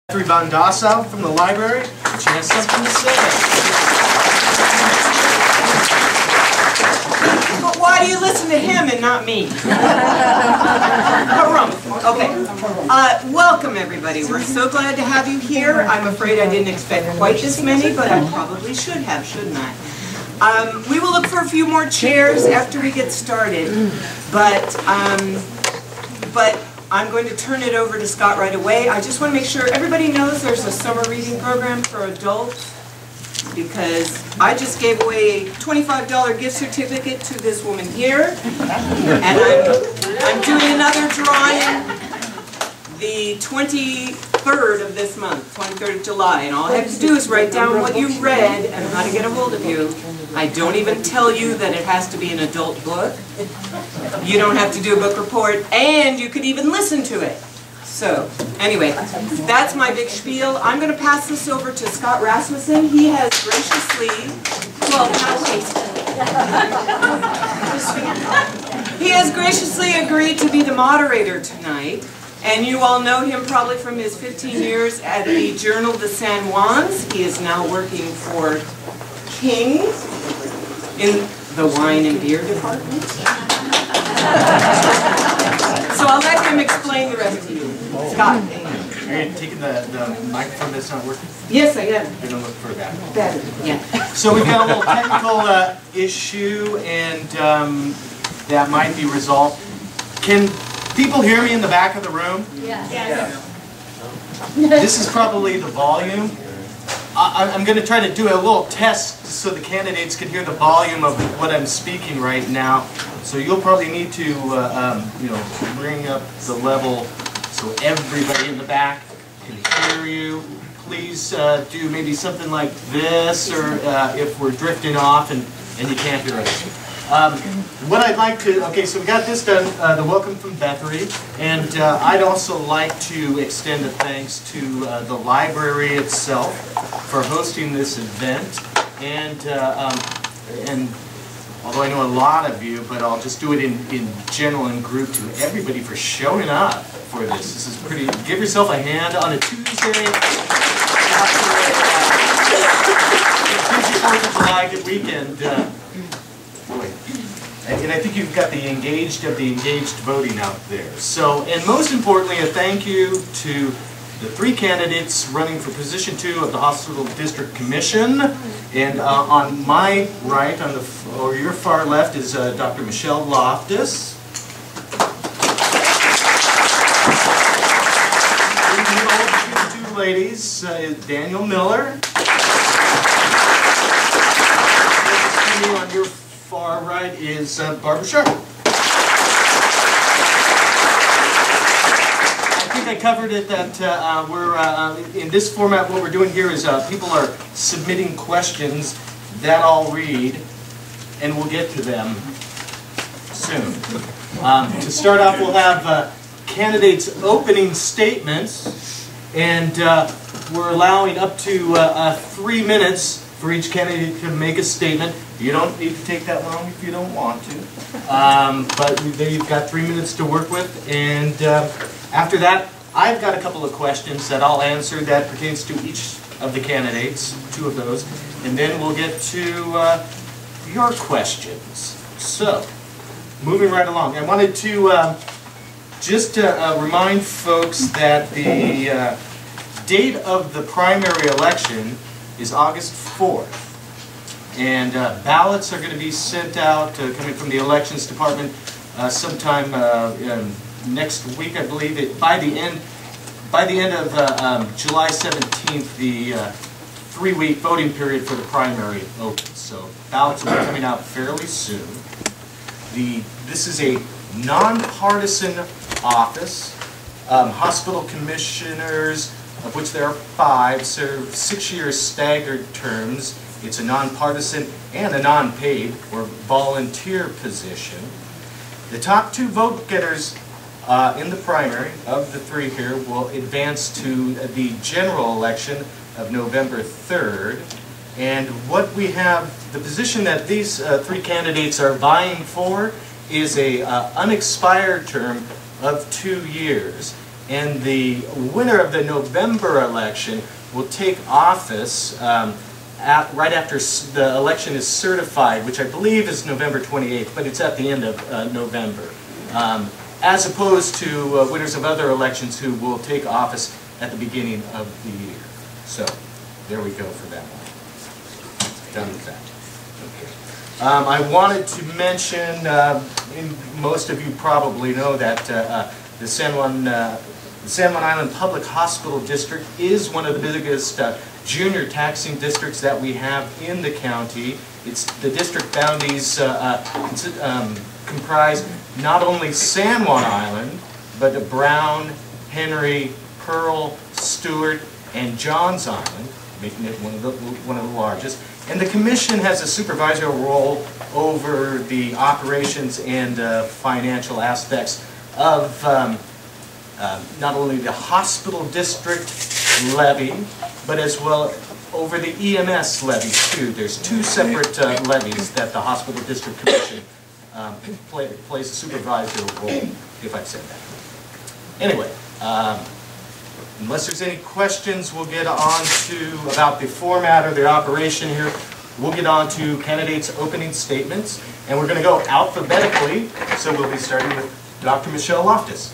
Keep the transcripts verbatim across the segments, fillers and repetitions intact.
Van Dassau from the library. She has something to say. But why do you listen to him and not me? Okay. Uh, welcome, everybody. We're so glad to have you here. I'm afraid I didn't expect quite this many, but I probably should have, shouldn't I? Um, we will look for a few more chairs after we get started, but um, but. I'm going to turn it over to Scott right away. I just want to make sure everybody knows there's a summer reading program for adults, because I just gave away a twenty-five dollar gift certificate to this woman here, and I'm, I'm doing another drawing the twenty-third of this month, twenty-third of July, and all I have to do is write down what you read and how to get a hold of you. I don't even tell you that it has to be an adult book. You don't have to do a book report, and you could even listen to it. So, anyway, that's my big spiel. I'm going to pass this over to Scott Rasmussen. He has graciously, well, now wait. He has graciously agreed to be the moderator tonight, and you all know him probably from his fifteen years at the Journal de San Juan's. He is now working for King in the wine and beer department. So I'll let him explain the rest to you. Scott. Are you taking the, the microphone that's not working? Yes, I am. You're going to look for that. Better, yeah. So we've got a little technical uh, issue, and um, that might be resolved. Can people hear me in the back of the room? Yes. Yeah. This is probably the volume. I, I'm going to try to do a little test so the candidates can hear the volume of what I'm speaking right now. So you'll probably need to, uh, um, you know, bring up the level so everybody in the back can hear you. Please uh, do maybe something like this, or uh, if we're drifting off and, and you can't hear us. Um, what I'd like to, okay, so we got this done, uh, the welcome from Bethany, and uh, I'd also like to extend a thanks to uh, the library itself for hosting this event, and uh, um, and although I know a lot of you, but I'll just do it in, in general and group to everybody for showing up for this. This is pretty, give yourself a hand on a Tuesday after a busy fourth of July good weekend. Uh, boy. And I think you've got the engaged of the engaged voting out there. So, and most importantly, a thank you to the three candidates running for position two of the Hospital District Commission. And uh, on my right, on the or your far left, is uh, Doctor Michelle Loftus. And the two ladies uh, is Daniel Miller. And on your far right is uh, Barbara Sharp. I covered it that uh, we're uh, in this format. What we're doing here is uh, people are submitting questions that I'll read, and we'll get to them soon. Um, to start off, we'll have uh, candidates' opening statements, and uh, we're allowing up to uh, uh, three minutes for each candidate to make a statement. You don't need to take that long if you don't want to, um, but you've got three minutes to work with, and uh, after that, I've got a couple of questions that I'll answer that pertains to each of the candidates, two of those, and then we'll get to uh, your questions. So, moving right along, I wanted to uh, just uh, uh, remind folks that the uh, date of the primary election is August fourth, and uh, ballots are going to be sent out, uh, coming from the Elections Department, uh, sometime uh, in next week, I believe. It, by the end, by the end of uh, um, July seventeenth, the uh, three-week voting period for the primary opens. So ballots will be coming out fairly soon. The this is a nonpartisan office. Um, hospital commissioners, of which there are five, serve six-year staggered terms. It's a nonpartisan and a non-paid or volunteer position. The top two vote getters Uh, in the primary of the three here will advance to the general election of November third. And what we have, the position that these uh, three candidates are vying for is a uh, unexpired term of two years. And the winner of the November election will take office um, at, right after the election is certified, which I believe is November twenty-eighth, but it's at the end of uh, November. Um, as opposed to uh, winners of other elections who will take office at the beginning of the year. So, there we go for that one. Done with that. Okay. Um, I wanted to mention, uh, in, most of you probably know that uh, uh, the San Juan, uh, the San Juan Island Public Hospital District is one of the biggest uh, junior taxing districts that we have in the county. It's the district boundaries uh, uh, um, comprise not only San Juan Island, but the Brown, Henry, Pearl, Stewart, and Johns Island, making it one of the one of the largest. And the commission has a supervisory role over the operations and uh, financial aspects of um, uh, not only the hospital district levy, but as well over the E M S levy too. There's two separate uh, levies that the hospital district commission um, play, plays a supervisory role, if I've said that. Anyway. Um, Unless there's any questions, we'll get on to about the format or the operation here. We'll get on to candidates' opening statements, and we're going to go alphabetically. So we'll be starting with Doctor Michelle Loftus.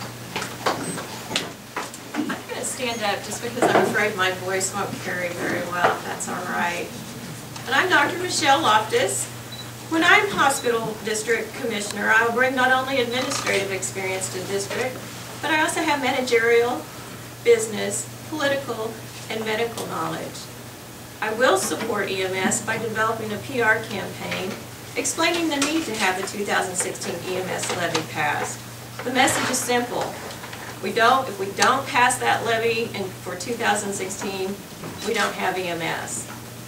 I'm going to stand up just because I'm afraid my voice won't carry very well, if that's all right. And I'm Doctor Michelle Loftus. When I'm Hospital District Commissioner, I'll bring not only administrative experience to the district, but I also have managerial, business, political, and medical knowledge. I will support E M S by developing a P R campaign explaining the need to have the two thousand sixteen E M S levy passed. The message is simple. We don't, if we don't pass that levy in, for two thousand sixteen, we don't have E M S.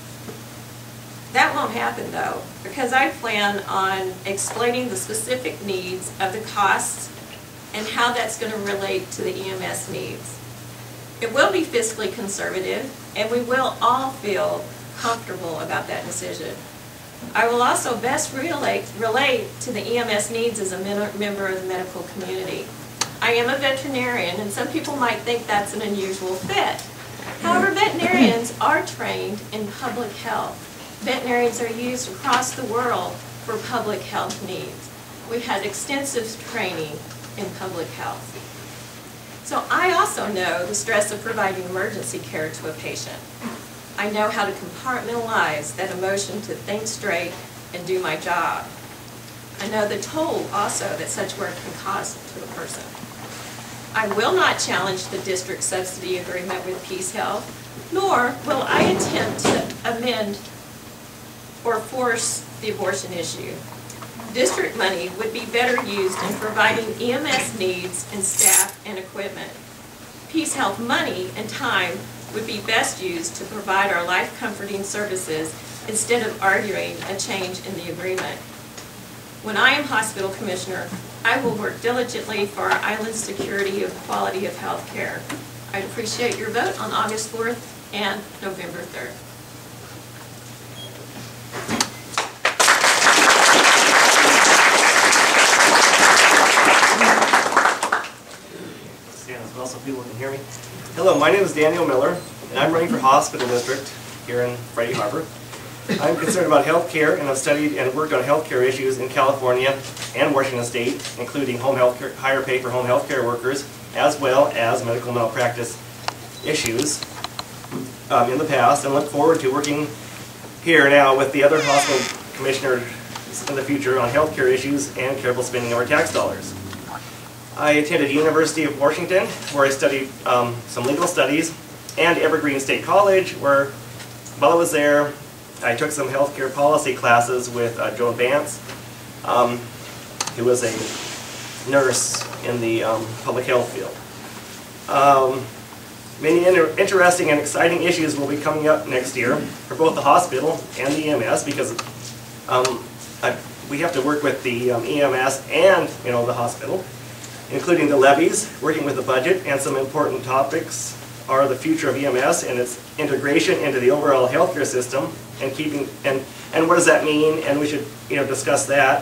That won't happen though, because I plan on explaining the specific needs of the costs and how that's going to relate to the E M S needs. It will be fiscally conservative, and we will all feel comfortable about that decision. I will also best relate, relate to the E M S needs as a member of the medical community. I am a veterinarian, and some people might think that's an unusual fit. However, veterinarians are trained in public health. Veterinarians are used across the world for public health needs. We've had extensive training in public health. So I also know the stress of providing emergency care to a patient. I know how to compartmentalize that emotion to think straight and do my job. I know the toll also that such work can cost to a person. I will not challenge the district subsidy agreement with Peace Health, nor will I attempt to amend or force the abortion issue. District money would be better used in providing E M S needs in staff and equipment. Peace Health money and time would be best used to provide our life-comforting services instead of arguing a change in the agreement. When I am hospital commissioner, I will work diligently for our island's security of quality of health care. I'd appreciate your vote on August fourth and November third. So people can hear me. Hello, my name is Daniel Miller, and I'm running for Hospital District here in Friday Harbor. I'm concerned about health care, and I've studied and worked on health care issues in California and Washington State, including home health care, higher pay for home health care workers, as well as medical malpractice issues um, in the past, and look forward to working here now with the other hospital commissioners in the future on health care issues and careful spending of our tax dollars. I attended University of Washington, where I studied um, some legal studies, and Evergreen State College, where while I was there, I took some healthcare policy classes with uh, Joan Vance, um, who was a nurse in the um, public health field. Um, many inter interesting and exciting issues will be coming up next year for both the hospital and the E M S, because um, I, we have to work with the um, E M S and you know the hospital, including the levies, working with the budget, and some important topics are the future of E M S and its integration into the overall healthcare system, and keeping and and what does that mean? And we should you know discuss that,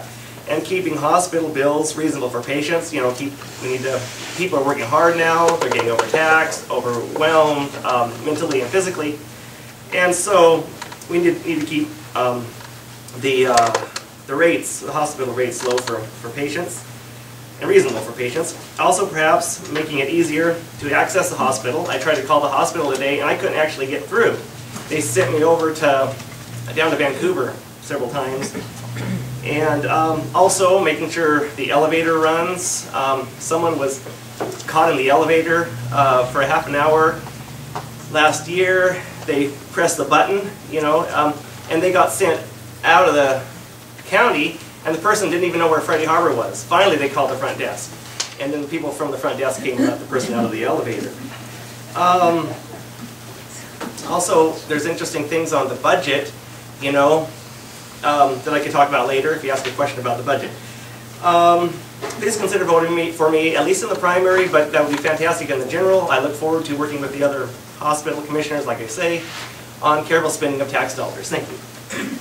and keeping hospital bills reasonable for patients. You know, keep we need to. People are working hard now. They're getting overtaxed, overwhelmed, um, mentally and physically, and so we need, need to keep um, the uh, the rates, the hospital rates, low for for patients and reasonable for patients. Also, perhaps making it easier to access the hospital. I tried to call the hospital today, and I couldn't actually get through. They sent me over to down to Vancouver several times. And um, also making sure the elevator runs. Um, someone was caught in the elevator uh, for a half an hour last year. They pressed the button, you know, um, and they got sent out of the county, and the person didn't even know where Freddie Harbor was. Finally, they called the front desk, and then the people from the front desk came and got the person out of the elevator. Um, also, there's interesting things on the budget, you know, Um, that I could talk about later if you ask a question about the budget. Um, please consider voting me, for me, at least in the primary, but that would be fantastic in the general. I look forward to working with the other hospital commissioners, like I say, on careful spending of tax dollars. Thank you.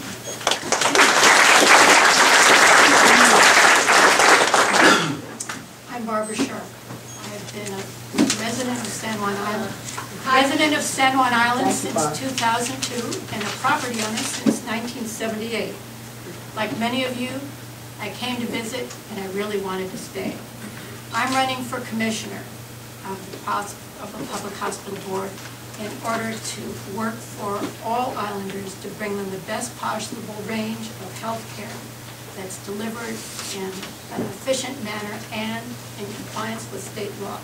I'm Barbara Sharp. I have been a resident of San Juan Island. Resident of San Juan Island since two thousand two and a property owner since nineteen seventy-eight. Like many of you, I came to visit and I really wanted to stay. I'm running for commissioner of the, of the Public Hospital Board in order to work for all islanders to bring them the best possible range of health care that's delivered in an efficient manner and in compliance with state law.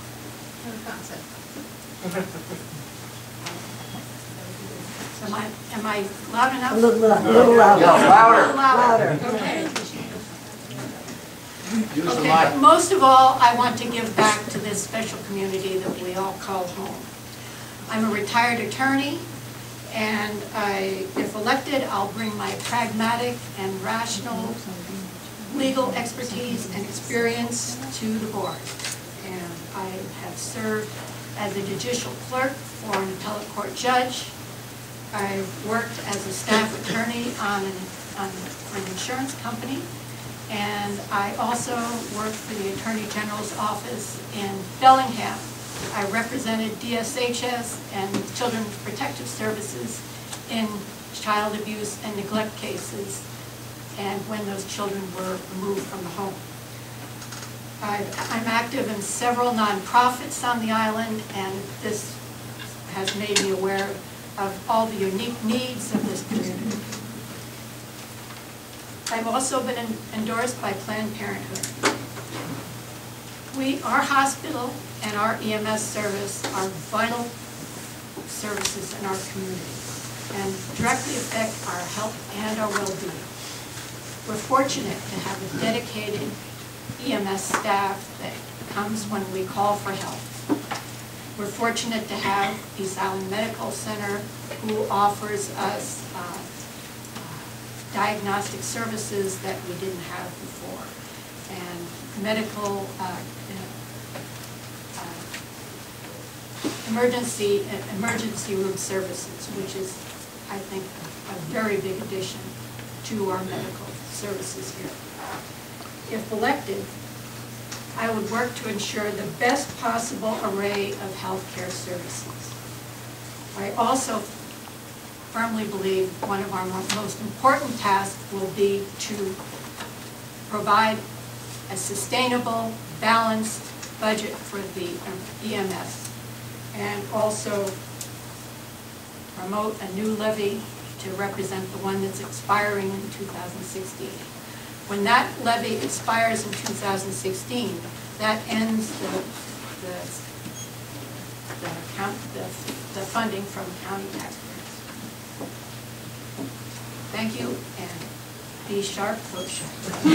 Am I, am I loud enough? A little, a little louder. Yeah, louder. Louder. Okay. Okay, but most of all, I want to give back to this special community that we all call home. I'm a retired attorney, and I, if elected, I'll bring my pragmatic and rational legal expertise and experience to the board. And I have served as a judicial clerk for an appellate court judge. I've worked as a staff attorney on an, on an insurance company, and I also worked for the Attorney General's office in Bellingham. I represented D S H S and Children's Protective Services in child abuse and neglect cases, and when those children were removed from the home. I've, I'm active in several nonprofits on the island, and this has made me aware of all the unique needs of this community. I've also been in, endorsed by Planned Parenthood. We, our hospital and our E M S service are vital services in our community and directly affect our health and our well-being. We're fortunate to have a dedicated E M S staff that comes when we call for help. We're fortunate to have East Island Medical Center, who offers us uh, uh, diagnostic services that we didn't have before, and medical uh, uh, emergency uh, emergency room services, which is, I think, a very big addition to our medical services here. If elected, I would work to ensure the best possible array of health care services. I also firmly believe one of our most important tasks will be to provide a sustainable, balanced budget for the E M S, and also promote a new levy to represent the one that's expiring in two thousand sixteen. When that levy expires in two thousand sixteen, that ends the, the, the, count, the, the funding from county taxpayers. Thank you, and be sharp, vote sharp.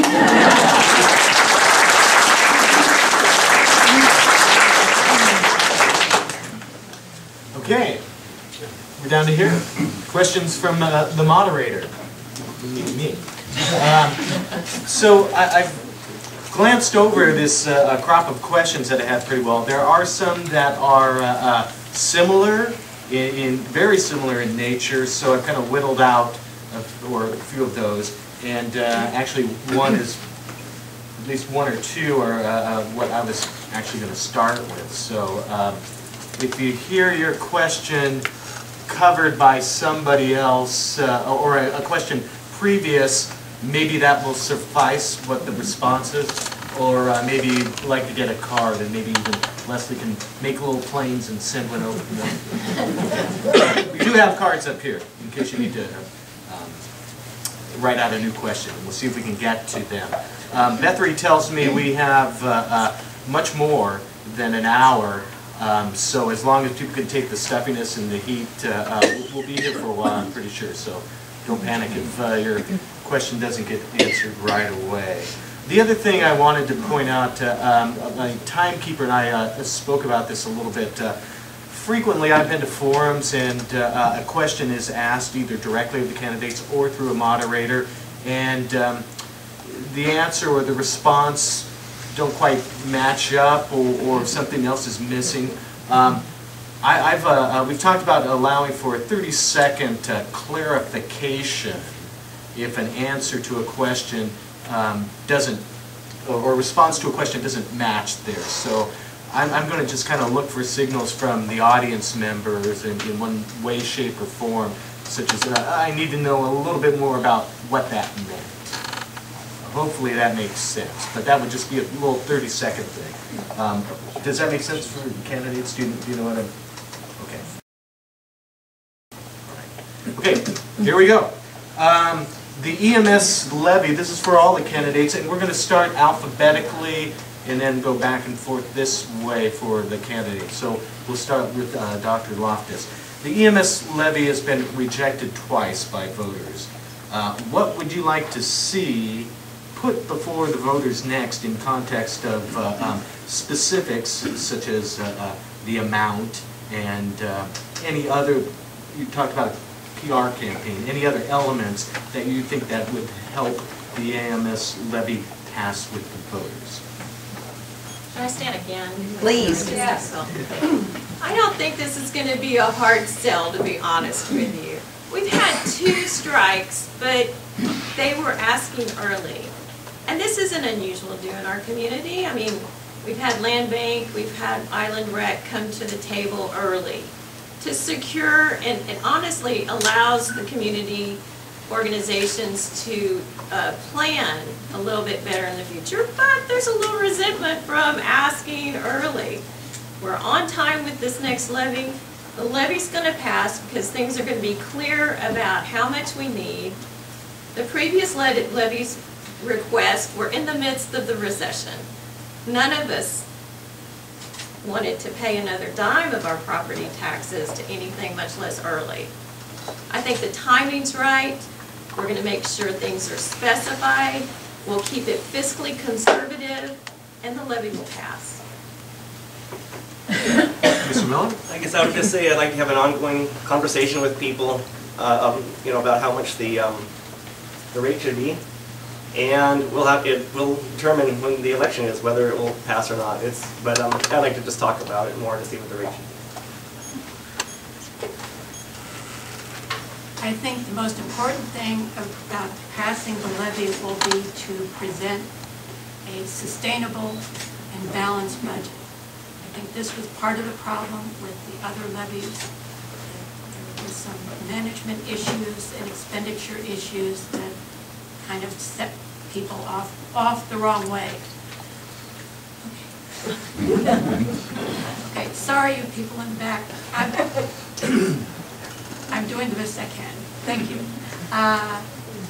Okay, we're down to here. Questions from uh, the moderator. Me, me. Um, so I, I've glanced over this uh, crop of questions that I have pretty well. There are some that are uh, uh, similar, in, in very similar in nature, so I've kind of whittled out a, or a few of those. And uh, actually one is least one or two are uh, uh, what I was actually going to start with. So um, if you hear your question covered by somebody else, uh, or a, a question previous, maybe that will suffice what the response is. Or uh, maybe you'd like to get a card, and maybe even Leslie can make little planes and send one over to them. We do have cards up here, in case you need to um, write out a new question. We'll see if we can get to them. Um, Bethany tells me we have uh, uh, much more than an hour, um, so as long as people can take the stuffiness and the heat, uh, uh, we'll, we'll be here for a while, I'm pretty sure. So don't panic if uh, your question doesn't get answered right away. The other thing I wanted to point out, uh, um, my timekeeper and I uh, spoke about this a little bit. Uh, frequently I've been to forums and uh, a question is asked either directly of the candidates or through a moderator, and um, the answer or the response don't quite match up, or, or something else is missing. Um, I, I've, uh, uh, we've talked about allowing for a thirty second uh, clarification if an answer to a question Um, doesn't, or response to a question doesn't match there. So I'm, I'm going to just kind of look for signals from the audience members in, in one way, shape, or form, such as uh, I need to know a little bit more about what that meant. Hopefully that makes sense, but that would just be a little thirty second thing. Um, does that make sense for candidates? Do you, do you know what I'm, okay. All right. Okay, here we go. Um, The E M S levy, this is for all the candidates, and we're going to start alphabetically and then go back and forth this way for the candidates. So we'll start with uh, Doctor Loftus. The E M S levy has been rejected twice by voters. Uh, what would you like to see put before the voters next in context of uh, um, specifics such as uh, uh, the amount and uh, any other, you talked about P R campaign, any other elements that you think that would help the E M S levy pass with the voters? Should I stand again? Please. Yes. I don't think this is going to be a hard sell, to be honest with you. We've had two strikes, but they were asking early. And this isn't unusual to do in our community. I mean, we've had Land Bank, we've had Island Rec come to the table early to secure, and, and honestly allows the community organizations to uh, plan a little bit better in the future, but there's a little resentment from asking early. We're on time with this next levy. The levy's going to pass because things are going to be clear about how much we need. The previous le levy's request were in the midst of the recession. None of us wanted to pay another dime of our property taxes to anything, much less early. I think the timing's right. We're going to make sure things are specified. We'll keep it fiscally conservative, and the levy will pass. Mister Miller? I guess I would just say I'd like to have an ongoing conversation with people, uh, um, you know, about how much the um, the rate should be, and we'll have it will determine when the election is whether it will pass or not. It's but um, I'd like to just talk about it more to see what the rate should be. I think the most important thing about passing the levy will be to present a sustainable and balanced budget. I think this was part of the problem with the other levies. There were some management issues and expenditure issues that kind of set people off off the wrong way. Okay, okay sorry you people in the back. I'm, I'm doing the best I can. Thank you. Uh,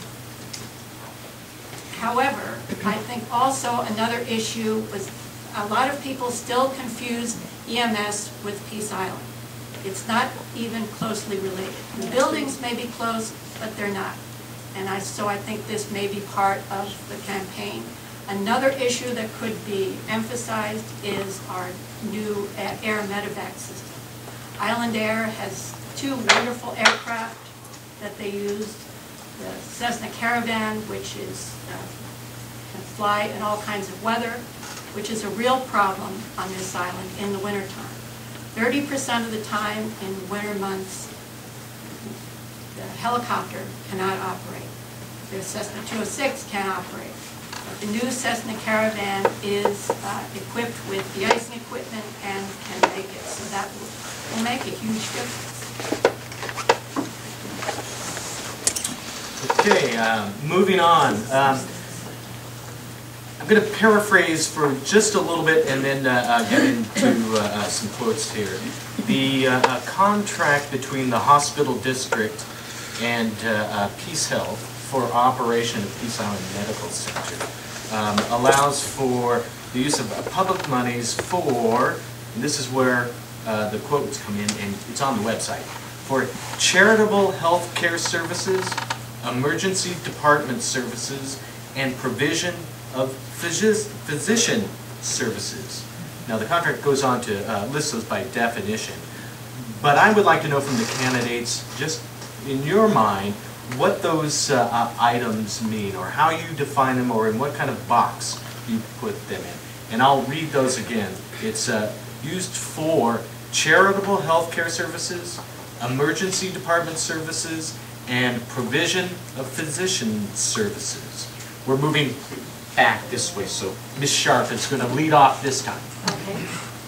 however, I think also another issue was a lot of people still confuse E M S with Peace Island. It's not even closely related. The buildings may be close, but they're not. And I, so I think this may be part of the campaign. Another issue that could be emphasized is our new air medevac system. Island Air has two wonderful aircraft that they use. The Cessna Caravan, which is uh, can fly in all kinds of weather, which is a real problem on this island in the wintertime. thirty percent of the time in winter months, the helicopter cannot operate. The Cessna two oh six can't operate. The new Cessna Caravan is uh, equipped with de-icing equipment and can make it, so that will, will make a huge difference. Okay, uh, moving on. Um, I'm going to paraphrase for just a little bit and then uh, uh, get into uh, uh, some quotes here. The uh, uh, contract between the hospital district and uh, uh, Peace Health for operation of Peace Island Medical Center um, allows for the use of uh, public monies for, and this is where uh, the quotes come in, and it's on the website, for charitable health care services, emergency department services, and provision of physi- physician services. Now the contract goes on to uh, list those by definition, but I would like to know from the candidates, just in your mind, what those uh, uh, items mean, or how you define them, or in what kind of box you put them in. And I'll read those again. It's uh, used for charitable health care services, emergency department services, and provision of physician services. We're moving back this way, so Miz Sharp is going to lead off this time. Okay.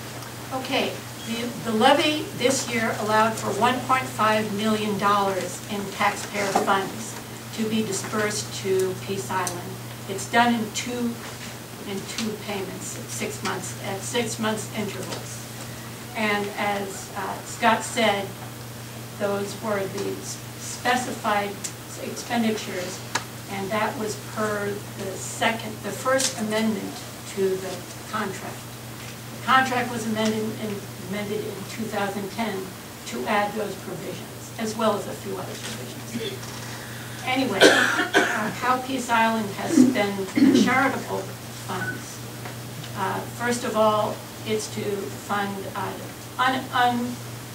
Okay. The, the levy this year allowed for one point five million dollars in taxpayer funds to be dispersed to Peace Island. It's done in two in two payments, at six months at six months intervals. And as uh, Scott said, those were the specified expenditures, and that was per the second, the first amendment to the contract. The contract was amended in, amended in two thousand ten to add those provisions, as well as a few other provisions. Anyway, uh, how Peace Island has spent charitable funds. Uh, first of all, it's to fund uh, un, un,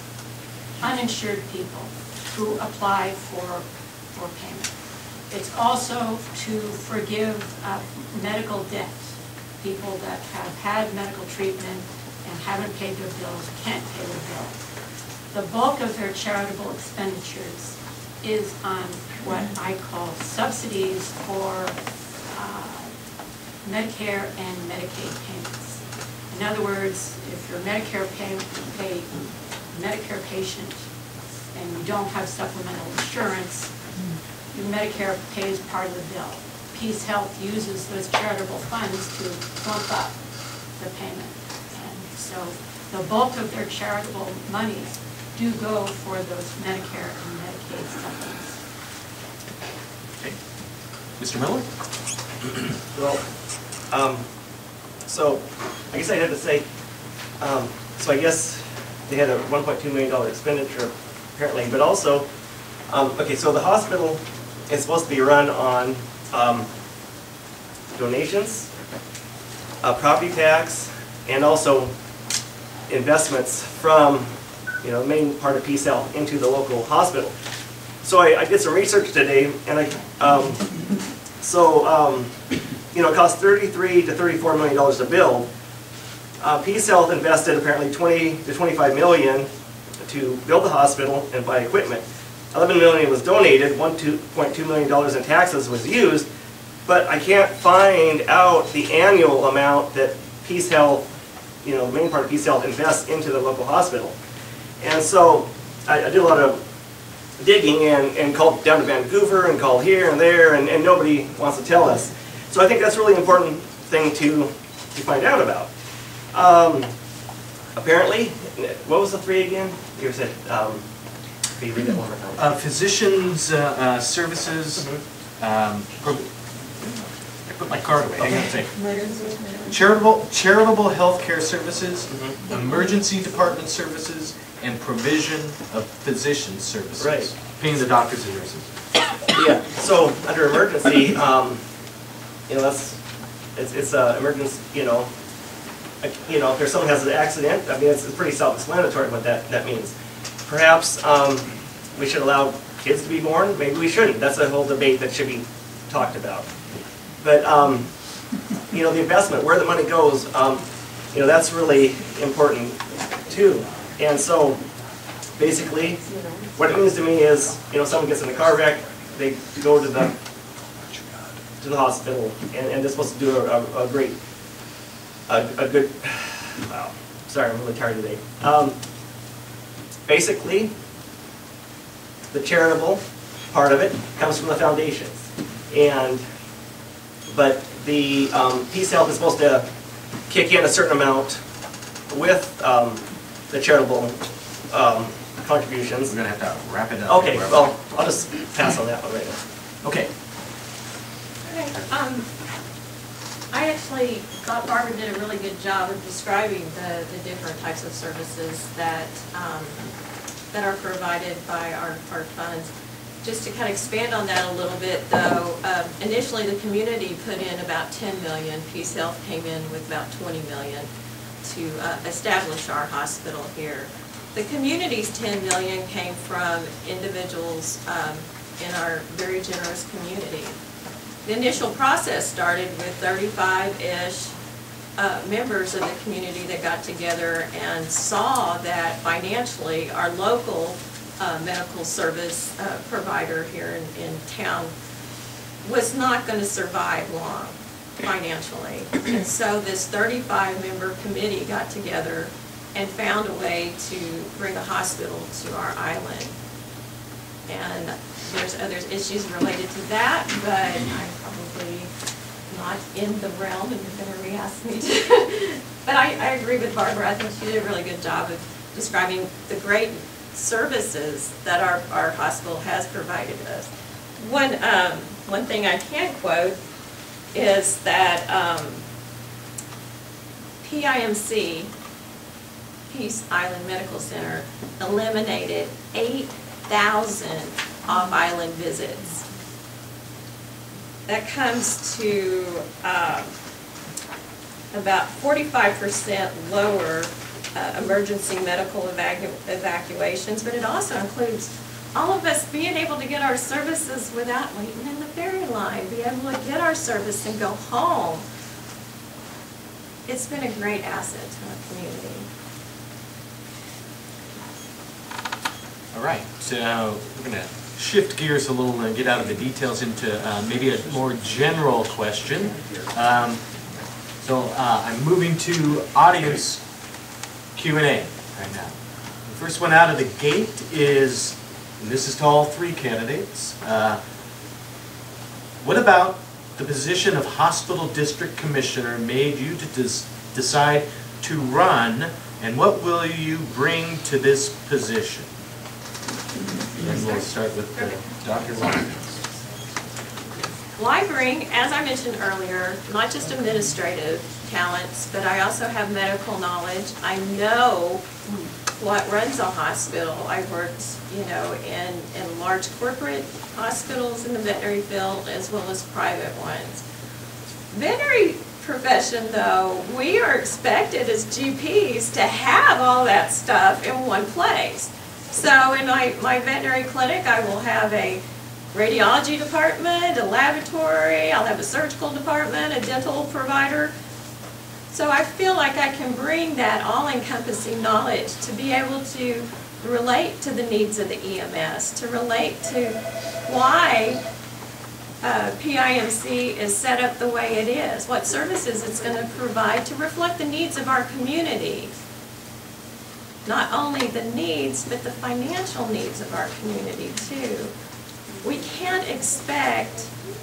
uninsured people who apply for, for payment. It's also to forgive uh, medical debts. People that have had medical treatment and haven't paid their bills, can't pay their bill. The bulk of their charitable expenditures is on what I call subsidies for uh, Medicare and Medicaid payments. In other words, if you're a Medicare pay, pay, Medicare patient and you don't have supplemental insurance, your Medicare pays part of the bill. Peace Health uses those charitable funds to bump up the payment. And so the bulk of their charitable monies do go for those Medicare and Medicaid supplements. Okay. Mister Miller? Well, um, so I guess I had to say, um, so I guess they had a one point two million dollar expenditure apparently, but also, um, okay, so the hospital is supposed to be run on um, donations, uh, property tax, and also investments from, you know, the main part of Peace Health into the local hospital. So I, I did some research today, and I, um, so, um, you know, it costs thirty-three to thirty-four million dollars to build. Uh, Peace Health invested apparently twenty to twenty-five million to build the hospital and buy equipment. eleven million was donated, one point two million dollars in taxes was used, but I can't find out the annual amount that Peace Health, you know, the main part of Peace Health invests into the local hospital. And so I, I did a lot of digging and, and called down to Vancouver and called here and there, and, and nobody wants to tell us. So I think that's a really important thing to, to find out about. Um, apparently, what was the three again? You said, um, can you read that one more time? Uh, physicians uh, uh, services, Mm-hmm. um, pro- I put my card away, hang on a second. Charitable, charitable health care services, Mm-hmm. emergency department services, and provision of physician services. Right. Paying the doctors and nurses. Yeah, so under emergency, um, you know, that's, it's, it's a emergency, you know, like, you know, if there's someone has an accident, I mean, it's, it's pretty self-explanatory what that, that means. Perhaps um, we should allow kids to be born, maybe we shouldn't. That's a whole debate that should be talked about. But, um, you know, the investment, where the money goes, um, you know, that's really important too. And so, basically, what it means to me is, you know, someone gets in a car wreck, they go to the, to to the hospital, and, and they're supposed to do a, a, a great, a, a good, wow, sorry, I'm really tired today. Um, basically, the charitable part of it comes from the foundations, and, but the um, Peace Health is supposed to kick in a certain amount with um, the charitable um, contributions. We're going to have to wrap it up. Okay, well, I'll just pass on that one right now. Okay. Okay, um, I actually thought Barbara did a really good job of describing the, the different types of services that, um, that are provided by our, our funds. Just to kind of expand on that a little bit, though, um, initially the community put in about ten million. Peace Health came in with about twenty million to uh, establish our hospital here. The community's ten million came from individuals um, in our very generous community. The initial process started with thirty-five-ish uh, members of the community that got together and saw that financially our local uh, medical service uh, provider here in, in town was not going to survive long financially. And so this thirty-five member committee got together and found a way to bring a hospital to our island. And there's other issues related to that, but I'm probably not in the realm, and you're going to re-ask me to. But I, I agree with Barbara. I think she did a really good job of describing the great services that our, our hospital has provided us. One, um, one thing I can quote is that um, P I M C, Peace Island Medical Center, eliminated eight thousand off-island visits. That comes to uh, about forty-five percent lower uh, emergency medical evacu evacuations, but it also includes all of us being able to get our services without waiting in the ferry line, be able to get our service and go home. It's been a great asset to our community. All right, so we're going to shift gears a little and get out of the details into uh, maybe a more general question. Um, so uh, I'm moving to audience Q and A right now. The first one out of the gate is, and this is to all three candidates, uh, what about the position of Hospital District Commissioner made you to des decide to run, and what will you bring to this position? And we'll start with uh, Doctor Lyons. Well, I bring, as I mentioned earlier, not just administrative talents, but I also have medical knowledge. I know what runs a hospital. I worked, you know, in, in large corporate hospitals in the veterinary field as well as private ones. Veterinary profession, though, we are expected as G Ps to have all that stuff in one place. So in my, my veterinary clinic, I will have a radiology department, a laboratory, I'll have a surgical department, a dental provider. So I feel like I can bring that all-encompassing knowledge to be able to relate to the needs of the E M S, to relate to why uh, P I M C is set up the way it is, what services it's going to provide to reflect the needs of our community. Not only the needs, but the financial needs of our community too. We can't expect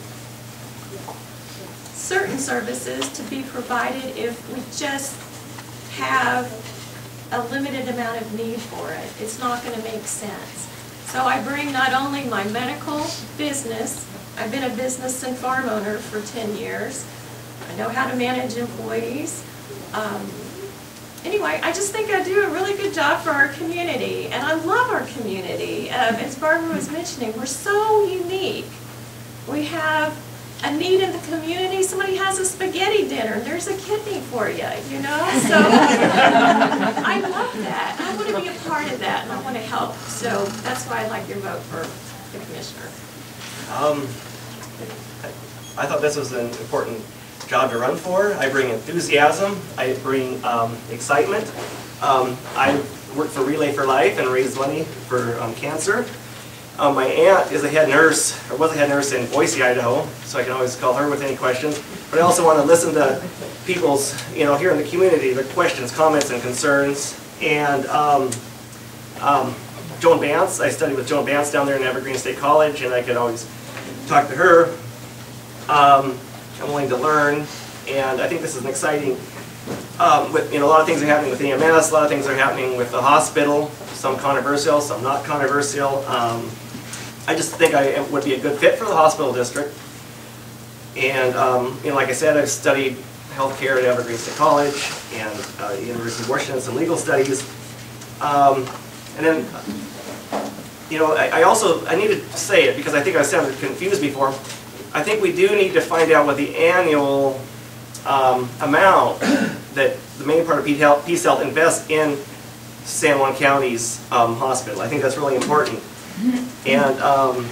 certain services to be provided if we just have a limited amount of need for it. It's not going to make sense. So I bring not only my medical business, I've been a business and farm owner for ten years. I know how to manage employees. Um, Anyway, I just think I do a really good job for our community, and I love our community. Um, as Barbara was mentioning, we're so unique. We have a need in the community. Somebody has a spaghetti dinner, and there's a kidney for you, you know? So I love that. I want to be a part of that, and I want to help. So that's why I'd like your vote for the commissioner. Um, I thought this was an important job to run for. I bring enthusiasm, I bring um, excitement. Um, I work for Relay for Life and raise money for um, cancer. Um, my aunt is a head nurse, or was a head nurse in Boise, Idaho, so I can always call her with any questions. But I also want to listen to people's, you know, here in the community, their questions, comments, and concerns. And um, um, Joan Bance, I studied with Joan Bance down there in Evergreen State College, and I could always talk to her. Um, I'm willing to learn, and I think this is an exciting, um, with, you know, a lot of things are happening with E M S, a lot of things are happening with the hospital, some controversial, some not controversial. Um, I just think I would be a good fit for the hospital district. And, um, you know, like I said, I've studied healthcare at Evergreen State College and uh, University of Washington, some legal studies. Um, and then, you know, I, I also, I need to say it because I think I sounded confused before. I think we do need to find out what the annual um, amount that the main part of Peace Health invests in San Juan County's um, hospital. I think that's really important. And um,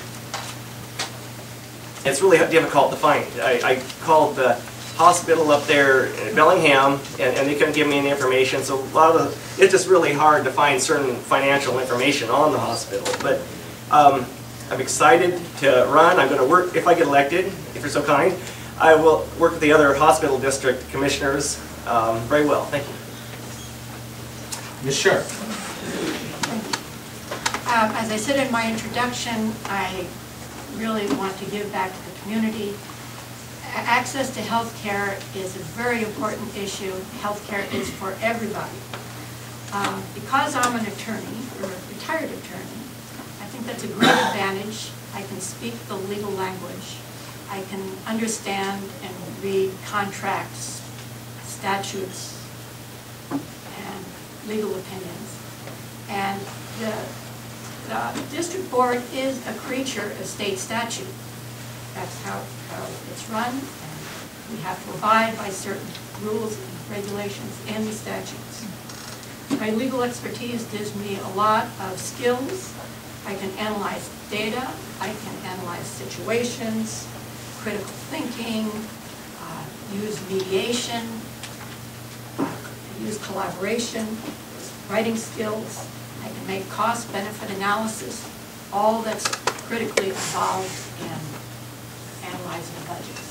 it's really difficult to find. I, I called the hospital up there in Bellingham, and, and they couldn't give me any information. So a lot of the, it's just really hard to find certain financial information on the hospital. But um, I'm excited to run. I'm going to work, if I get elected, if you're so kind, I will work with the other hospital district commissioners um, very well. Thank you. Miz Sharp. Um, as I said in my introduction, I really want to give back to the community. A- Access to health care is a very important issue. Health care is for everybody. Um, because I'm an attorney, or a retired attorney, I think that's a great advantage. I can speak the legal language. I can understand and read contracts, statutes, and legal opinions. And the The district board is a creature of state statute. That's how, how it's run, and we have to abide by certain rules and regulations and the statutes. My legal expertise gives me a lot of skills. I can analyze data, I can analyze situations, critical thinking, uh, use mediation, uh, use collaboration, writing skills. I can make cost-benefit analysis, all that's critically involved in analyzing budgets.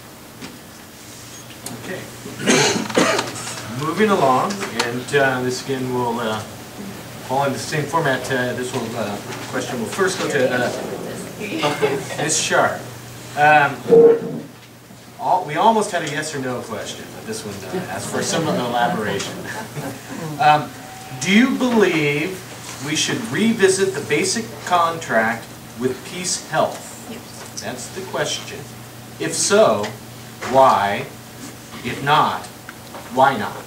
Okay. Moving along, and uh, this again will uh, fall in the same format. Uh, this will uh, question will first go to uh, Miz Sharp. Um, all, we almost had a yes or no question, but this one uh, asks for some elaboration. um, Do you believe we should revisit the basic contract with Peace Health? Yes. That's the question. If so, why? If not, why not?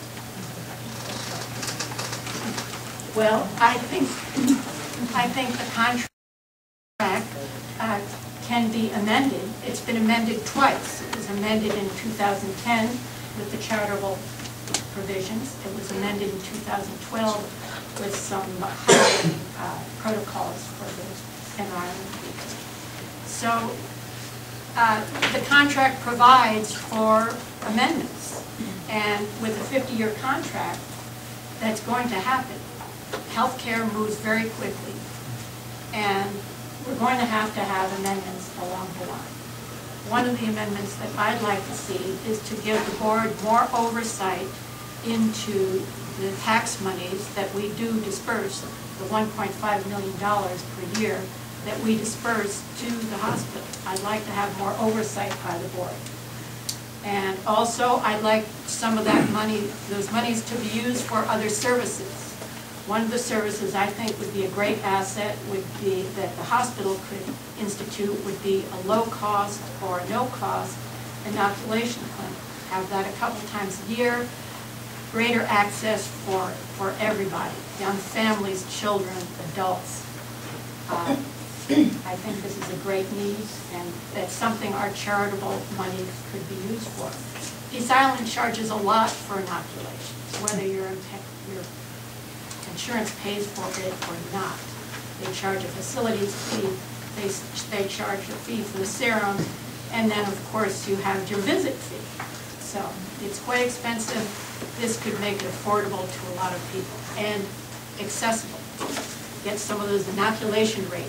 Well, I think, I think the contract uh, can be amended. It's been amended twice. It was amended in two thousand ten with the charitable provisions. It was amended in two thousand twelve with some hiring uh, protocols for the environment. So uh, the contract provides for amendments, and with a fifty-year contract, that's going to happen. Healthcare moves very quickly, and we're going to have to have amendments along the line. One of the amendments that I'd like to see is to give the board more oversight into the tax monies that we do disperse, the one point five million dollars per year that we disperse to the hospital. I'd like to have more oversight by the board. And also, I'd like some of that money, those monies to be used for other services. One of the services I think would be a great asset would be that the hospital could institute would be a low-cost or no-cost inoculation clinic. Have that a couple times a year. Greater access for, for everybody, young families, children, adults. Uh, I think this is a great need, and that's something our charitable money could be used for. Peace Island charges a lot for inoculations, whether your, your insurance pays for it or not. They charge a facilities fee, they, they charge a fee for the serum, and then of course you have your visit fee. So it's quite expensive. This could make it affordable to a lot of people and accessible. Get some of those inoculation rates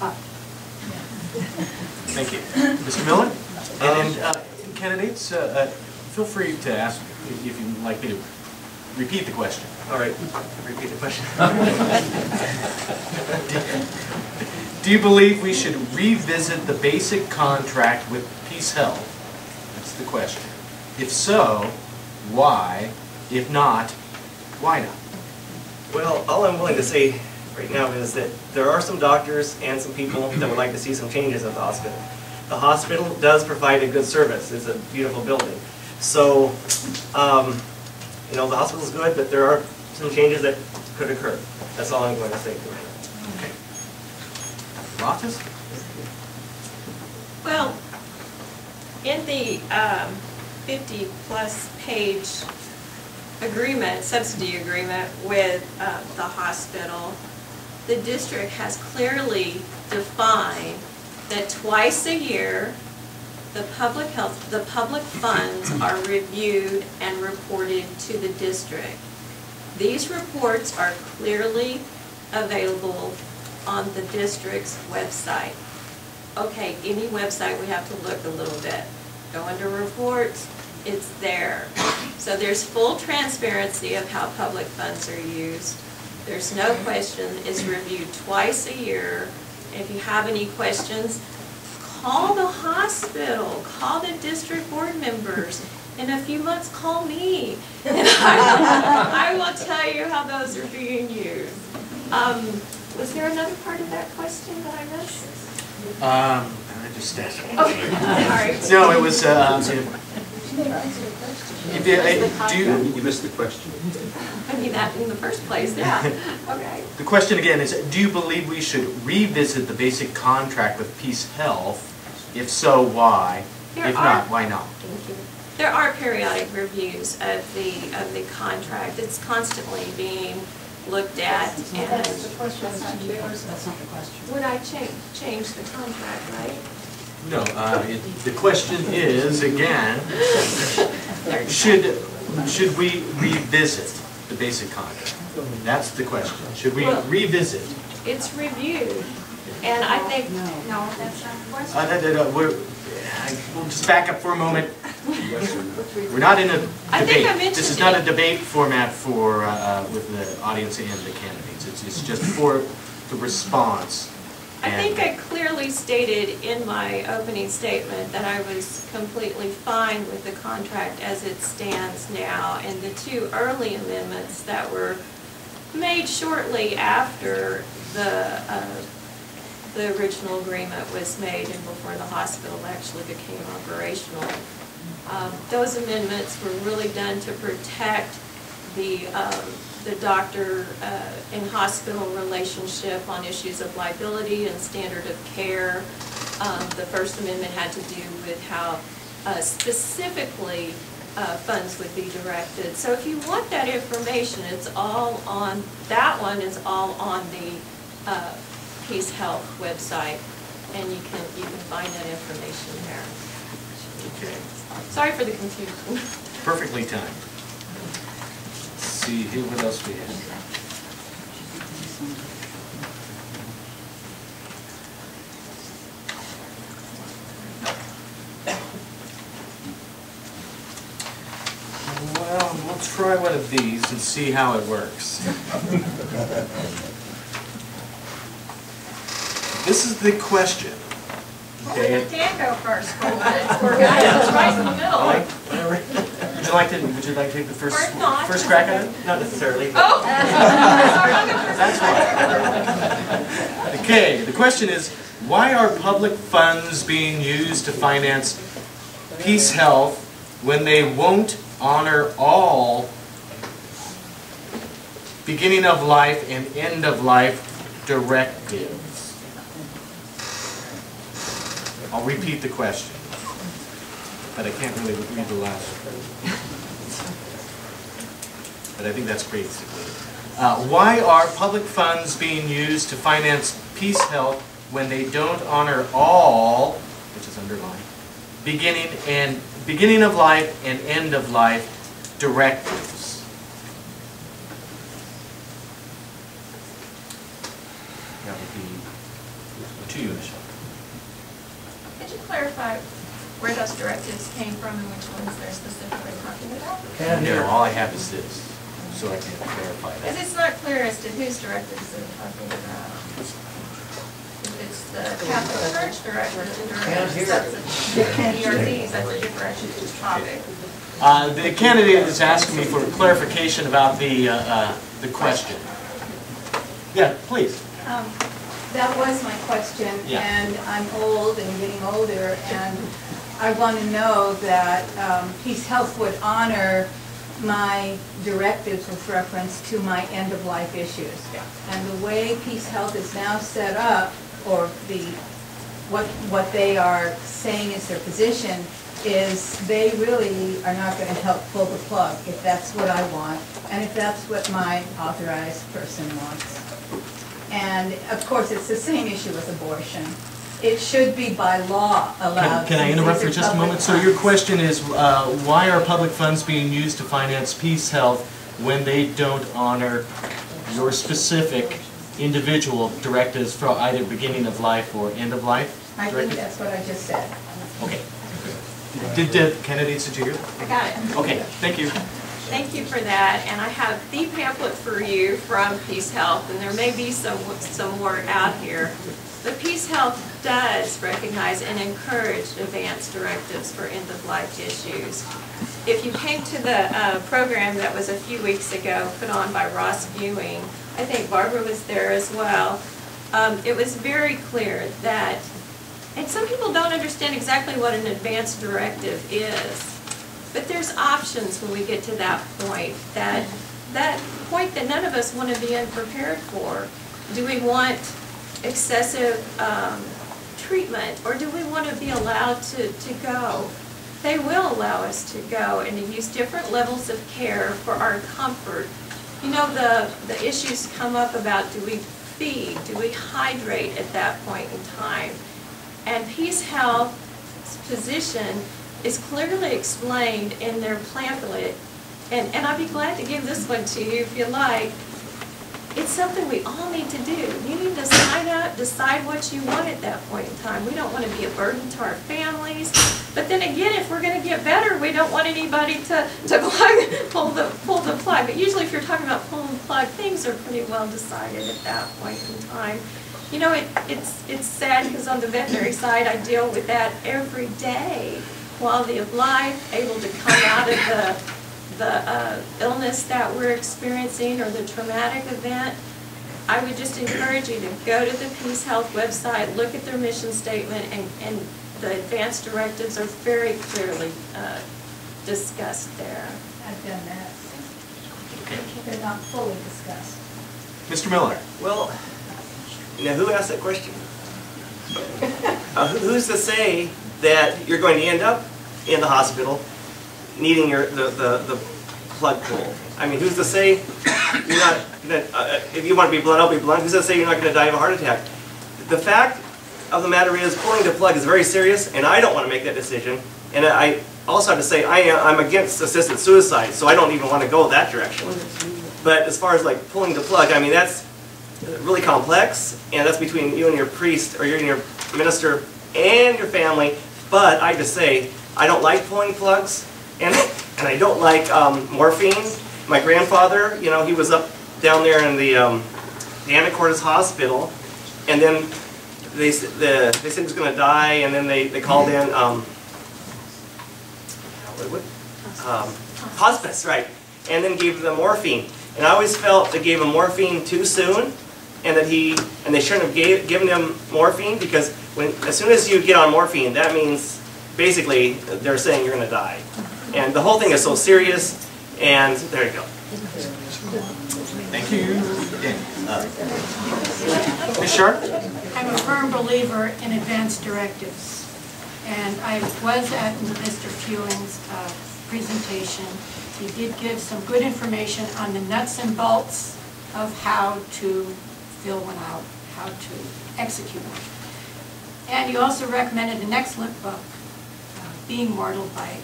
Thank you. Mister Miller? And then, uh, candidates, uh, uh, feel free to ask if you'd like me to repeat the question. All right, repeat the question. Do you believe we should revisit the basic contract with Peace Health? That's the question. If so, why? If not, why not? Well, all I'm willing to say right now is that there are some doctors and some people that would like to see some changes at the hospital. The hospital does provide a good service. It's a beautiful building. So, um, you know, the hospital's good, but there are some changes that could occur. That's all I'm going to say tonight. Okay. Loftus? Well, in the um, fifty plus page agreement, subsidy agreement with uh, the hospital, the district has clearly defined that twice a year the public health, the public funds are reviewed and reported to the district. These reports are clearly available on the district's website. Okay, any website we have to look a little bit. Go under reports, it's there. So there's full transparency of how public funds are used. There's no question, it's reviewed twice a year. If you have any questions, call the hospital, call the district board members. In a few months, call me, and I, I will tell you how those are being used. Um, was there another part of that question that I missed? Um, I just asked. Okay, sorry. No, it was, uh, if you, uh, do you, You missed the question. I mean that in the first place, yeah. Okay. the question again is, do you believe we should revisit the basic contract with Peace Health? If so, why? There If are- not, why not? Thank you. There are periodic reviews of the of the contract. It's constantly being looked at, and That's the question, that's not yours, that's not the question. would I change change the contract, right? No, uh, it, the question is, again, should, should we revisit the basic contract? That's the question. Should we Well- revisit? It's reviewed, and I think no, that's not the question. Uh, no, no, no, we're, I- we'll just back up for a moment. We're not in a I think I debate. This is mentioned not a it. debate format for, uh, with the audience and the candidates. It's, it's just for the response. I And- think I clearly stated in my opening statement that I was completely fine with the contract as it stands now, and the two early amendments that were made shortly after the uh, the original agreement was made and before the hospital actually became operational. Um, those amendments were really done to protect the um, the doctor uh, and hospital relationship on issues of liability and standard of care. Um, the First Amendment had to do with how uh, specifically uh, funds would be directed. So if you want that information, it's all on, that one is all on the uh, Peace Health website, and you can, you can find that information there. Okay, Sorry for the confusion. perfectly timed. Let's see here, what else we have. Well, we'll try one of these and see how it works. This is the question. Okay. Dan go first. We're right in the middle. Would you like to, would you like to take the first, Or not. first crack at it? Not necessarily. Oh! That's why. Okay, the question is, why are public funds being used to finance Peace Health when they won't honor all beginning of life and end of life directives? I'll repeat the question, but I can't really read the last one. But I think that's basically it. Uh, why are public funds being used to finance Peace Health when they don't honor all, which is underlined, beginning and beginning of life and end of life directives? That would be To you, Michelle. Could you clarify where those directives came from and which ones they're specifically talking about? No, all I have is this, so I can clarify Because that. it's not clear as to whose directives they're talking about. If it's the Catholic Church directives, that's a, E R Ds, that's a different topic. Uh, the candidate is asking me for clarification about the, uh, uh, the question. Yeah, please. Um, That was my question, Yeah. and I'm old and getting older, and I want to know that um, Peace Health would honor my directives with reference to my end-of-life issues. Yeah. And the way Peace Health is now set up, or the what what they are saying is their position, is they really are not going to help pull the plug if that's what I want, and if that's what my authorized person wants. And of course, it's the same issue with abortion. It should be by law allowed. Can, can I interrupt for just a moment? So your question is, uh, why are public funds being used to finance Peace Health when they don't honor your specific individual directives for either beginning of life or end of life? I think directives? that's what I just said. Okay. Did the candidates, did you hear? I got it. Okay, thank you. Thank you for that, and I have the pamphlet for you from Peace Health, and there may be some, some more out here. But Peace Health does recognize and encourage advanced directives for end-of-life issues. If you came to the uh, program that was a few weeks ago put on by Ross Viewing, I think Barbara was there as well, um, it was very clear that, and some people don't understand exactly what an advanced directive is. But there's options when we get to that point, that that point that none of us want to be unprepared for. Do we want excessive um, treatment, or do we want to be allowed to, to go? They will allow us to go and to use different levels of care for our comfort. You know, the, the issues come up about, do we feed, do we hydrate at that point in time? And Peace Health's position is clearly explained in their pamphlet, and, and I'd be glad to give this one to you if you like. It's something we all need to do. You need to sign up, decide what you want at that point in time. We don't want to be a burden to our families, but then again, if we're going to get better, we don't want anybody to, to plug, pull, the, pull the plug. But usually if you're talking about pulling the plug, things are pretty well decided at that point in time. You know, it, it's, it's sad because on the veterinary side, I deal with that every day. Quality of life, able to come out of the, the uh, illness that we're experiencing or the traumatic event. I would just encourage you to go to the Peace Health website, look at their mission statement, and, and the advanced directives are very clearly uh, discussed there. I've done that. Okay. They're not fully discussed. Mister Miller. Well, now who asked that question? Uh, who- who's to say that you're going to end up in the hospital needing your the, the, the plug pulled? I mean, who's to say you're not gonna, uh, if you want to be blunt, I'll be blunt, who's to say you're not going to die of a heart attack? The fact of the matter is, pulling the plug is very serious, and I don't want to make that decision. And I also have to say, I am, I'm against assisted suicide, so I don't even want to go that direction. But as far as like pulling the plug, I mean, that's really complex, and that's between you and your priest, or you and your minister, and your family. But I just say, I don't like pulling plugs, and and I don't like um, morphine. My grandfather, you know, he was up down there in the um, the Anacortes Hospital, and then they the they said he was going to die, and then they they called in um, what, what? Um, hospice, right? And then gave them morphine. And I always felt they gave him morphine too soon, and that he and they shouldn't have gave, given him morphine, because when as soon as you get on morphine, that means basically they're saying you're going to die. And the whole thing is so serious. And there you go. Thank you. Uh, Miz Sharp? I'm a firm believer in advanced directives, and I was at Mister Fewing's uh, presentation. He did give some good information on the nuts and bolts of how to fill one out, how to execute one. And he also recommended an excellent book, uh, Being Mortal by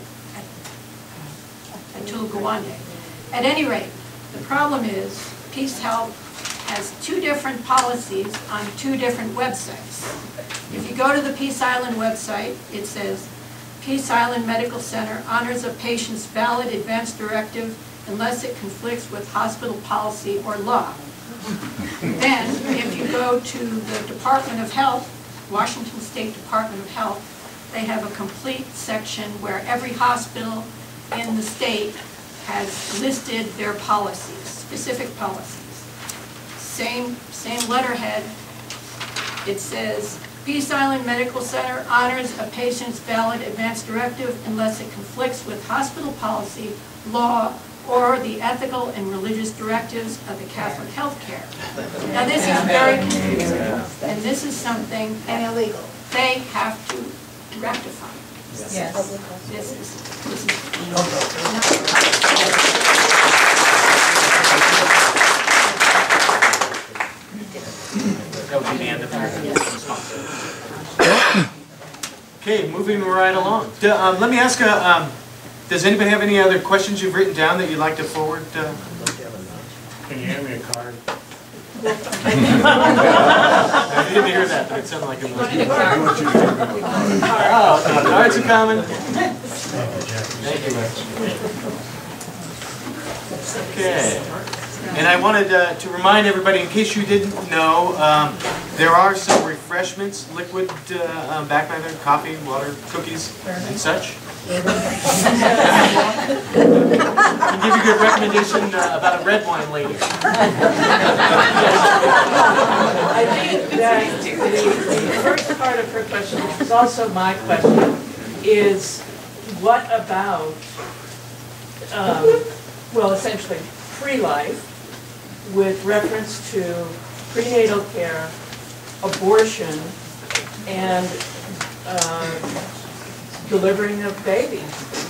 Atul Gawande. At any rate, the problem is Peace Health has has two different policies on two different websites. If you go to the Peace Island website, it says, Peace Island Medical Center honors a patient's valid advance directive unless it conflicts with hospital policy or law. Then, if you go to the Department of Health, Washington State Department of Health, they have a complete section where every hospital in the state has listed their policies, specific policies. Same, same letterhead. It says, Peace Island Medical Center honors a patient's valid advance directive unless it conflicts with hospital policy, law, or the ethical and religious directives of the Catholic health care. Now this is very confusing, and this is something And illegal. they have to rectify. Yes. This is, this is That would be the end of your response. Okay, moving right along. D- um, let me ask, uh, um, does anybody have any other questions you've written down that you'd like to forward? Uh? Can you hand me a card? I didn't hear that, but it sounded like it was. Oh, cards are coming. Thank you. Okay. And I wanted uh, to remind everybody, in case you didn't know, um, there are some refreshments, liquid uh, um, back by there, coffee, water, cookies, and such. Can give you a good recommendation uh, about a red wine lady. I think that the, the first part of her question, which is also my question, is what about, um, well, essentially, pre-life with reference to prenatal care, abortion, and uh, delivering of babies.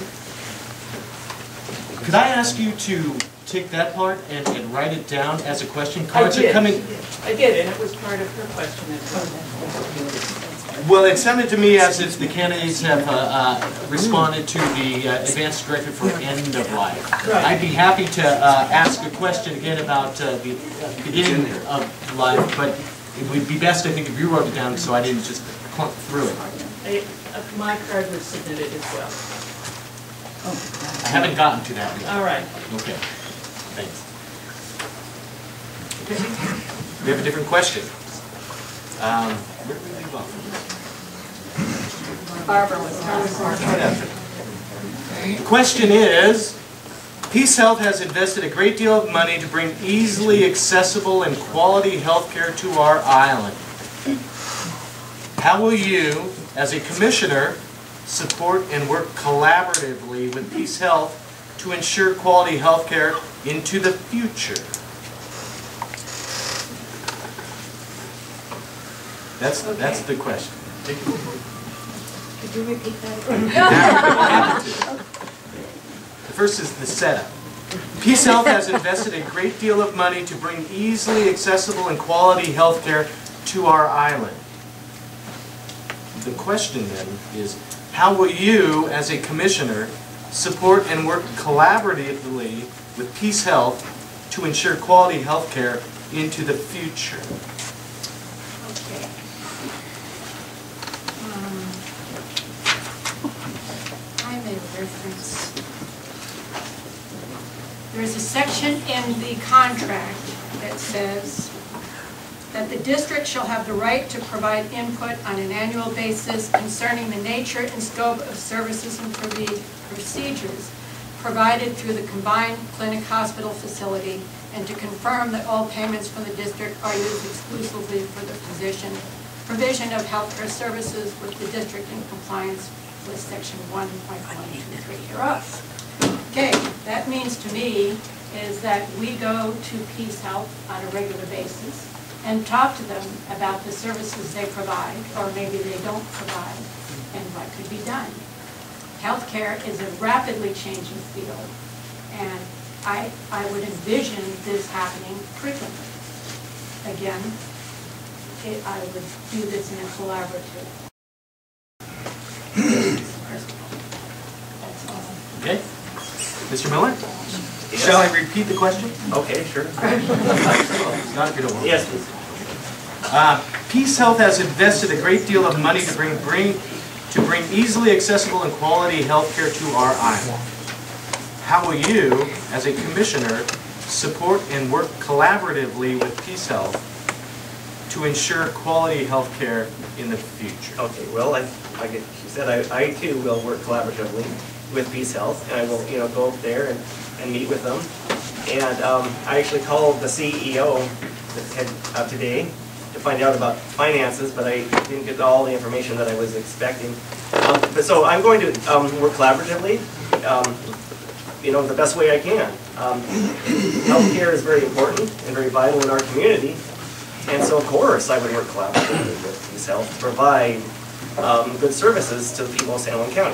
Could I ask you to take that part and, and write it down as a question? I Cards are did. coming. I did, and it was part of her question as well. Well, it sounded to me as if the candidates have uh, uh, responded to the uh, advanced directive for end of life. Right. I'd be happy to uh, ask a question again about uh, the uh, beginning of life, but it would be best, I think, if you wrote it down so I didn't just clunk through it. I, uh, my card was submitted as well. I haven't gotten to that yet. All right. Okay, thanks. Okay, we have a different question. Um, where did we leave off? Barbara was The question is, Peace Health has invested a great deal of money to bring easily accessible and quality health care to our island. How will you, as a commissioner, support and work collaboratively with Peace Health to ensure quality health care into the future? That's, that's the question. Could you repeat that? The first is the setup. Peace Health has invested a great deal of money to bring easily accessible and quality health care to our island. The question then is, how will you, as a commissioner, support and work collaboratively with Peace Health to ensure quality health care into the future? Okay. Um, I made a reference. There's a section in the contract that says that the district shall have the right to provide input on an annual basis concerning the nature and scope of services and procedures provided through the combined clinic hospital facility, and to confirm that all payments from the district are used exclusively for the position, provision of healthcare services with the district in compliance with section one point one two three hereof. Okay, that means to me is that we go to Peace Health on a regular basis and talk to them about the services they provide, or maybe they don't provide, and what could be done. Healthcare is a rapidly changing field, and I, I would envision this happening frequently. Again, it, I would do this in a collaborative. That's all. Okay. Mister Miller? Shall I repeat the question? Okay, sure. Not if you don't want. Yes, please. Uh, Peace Health has invested a great deal of money to bring, bring, to bring easily accessible and quality health care to our island. How will you, as a commissioner, support and work collaboratively with Peace Health to ensure quality health care in the future? Okay, well, I, like you said, I, I too will work collaboratively with Peace Health, and I will, you know, go up there and, and meet with them. And um, I actually called the C E O uh, today to find out about finances, but I didn't get all the information that I was expecting. Um, but so I'm going to um, work collaboratively, um, you know, the best way I can. Um, healthcare is very important and very vital in our community, and so of course I would work collaboratively with Peace Health to provide um, good services to the people of San Juan County.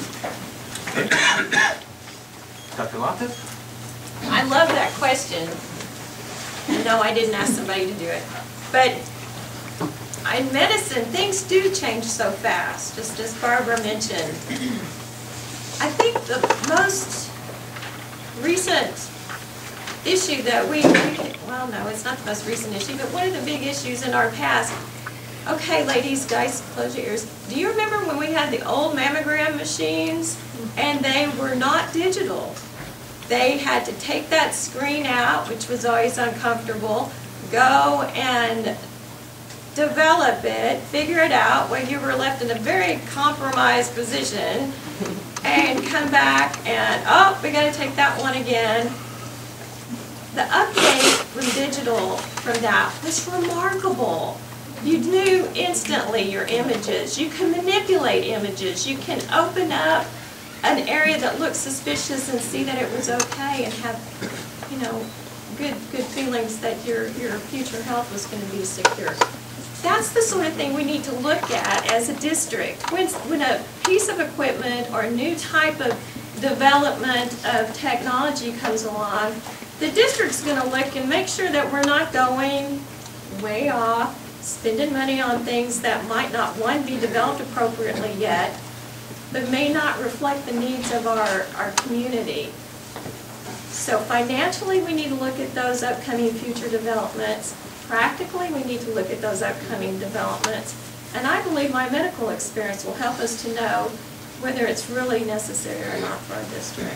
Doctor Loftus? I love that question. No, I didn't ask somebody to do it. But in medicine, things do change so fast, just as Barbara mentioned. I think the most recent issue that we, well, no, it's not the most recent issue, but one of the big issues in our past, okay, ladies, guys, close your ears. Do you remember when we had the old mammogram machines and they were not digital? They had to take that screen out, which was always uncomfortable, go and develop it, figure it out, where you were left in a very compromised position, and come back and, oh, we got to take that one again. The update from digital from that was remarkable. You knew instantly your images. You can manipulate images. You can open up an area that looks suspicious and see that it was okay and have, you know, good good feelings that your, your future health was going to be secure. That's the sort of thing we need to look at as a district. When, when a piece of equipment or a new type of development of technology comes along, the district's going to look and make sure that we're not going way off, spending money on things that might not, one, be developed appropriately yet, but may not reflect the needs of our, our community. So financially, we need to look at those upcoming future developments. Practically, we need to look at those upcoming developments. And I believe my medical experience will help us to know whether it's really necessary or not for our district.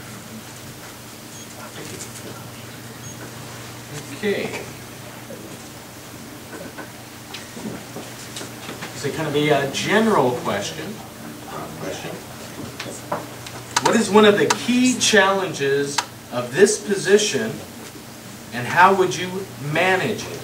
Okay. So kind of a general question. question. What is one of the key challenges of this position, and how would you manage it?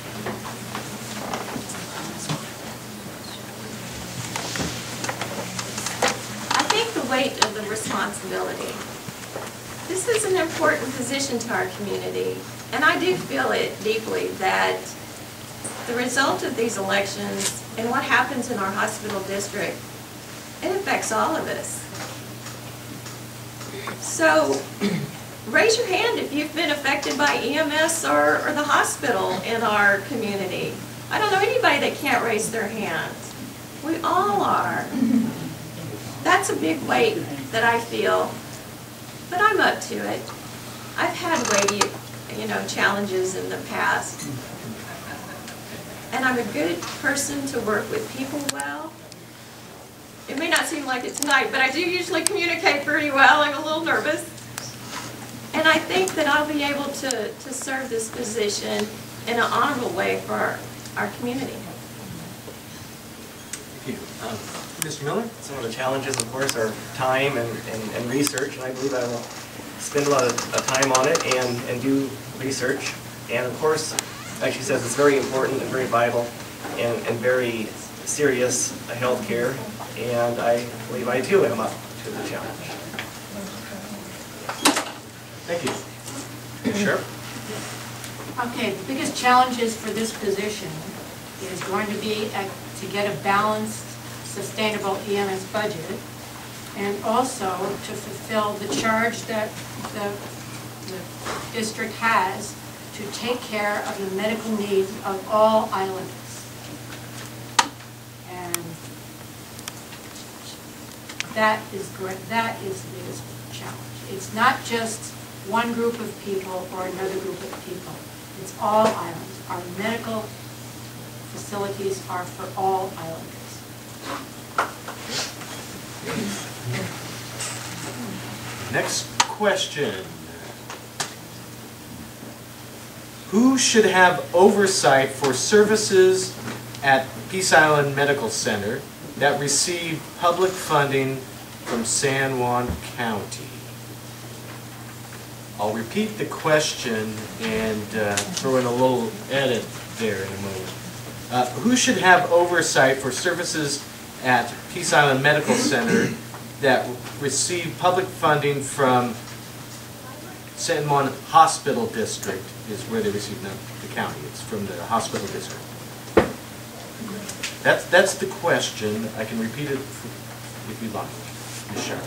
I think the weight of the responsibility. This is an important position to our community, and I do feel it deeply that the result of these elections and what happens in our hospital district, it affects all of us. So raise your hand if you've been affected by E M S or, or the hospital in our community. I don't know anybody that can't raise their hand. We all are. That's a big weight that I feel, but I'm up to it. I've had weighty, you know, challenges in the past. And I'm a good person to work with people well. It may not seem like it tonight, but I do usually communicate pretty well. I'm a little nervous. And I think that I'll be able to, to serve this position in an honorable way for our, our community. Thank you. Um, Mister Miller? Some of the challenges, of course, are time and, and, and research, and I believe I will spend a lot of time on it and, and do research. And of course, like she says, it's very important and very vital and, and very serious health care, and I believe I too am up to the challenge. Thank you. Sure. Okay, the biggest challenges for this position is going to be a, to get a balanced, sustainable E M S budget, and also to fulfill the charge that the, the district has to take care of the medical needs of all islanders. And that is great. That is the biggest challenge. It's not just one group of people or another group of people. It's all islands. Our medical facilities are for all islanders. Next question. Who should have oversight for services at Peace Island Medical Center that receive public funding from San Juan County? I'll repeat the question and uh, throw in a little edit there in a moment. Uh, who should have oversight for services at Peace Island Medical Center that receive public funding from San Juan Hospital District is where they receive, not the county, it's from the hospital district. That's, that's the question. I can repeat it if you like. Miz Sharon.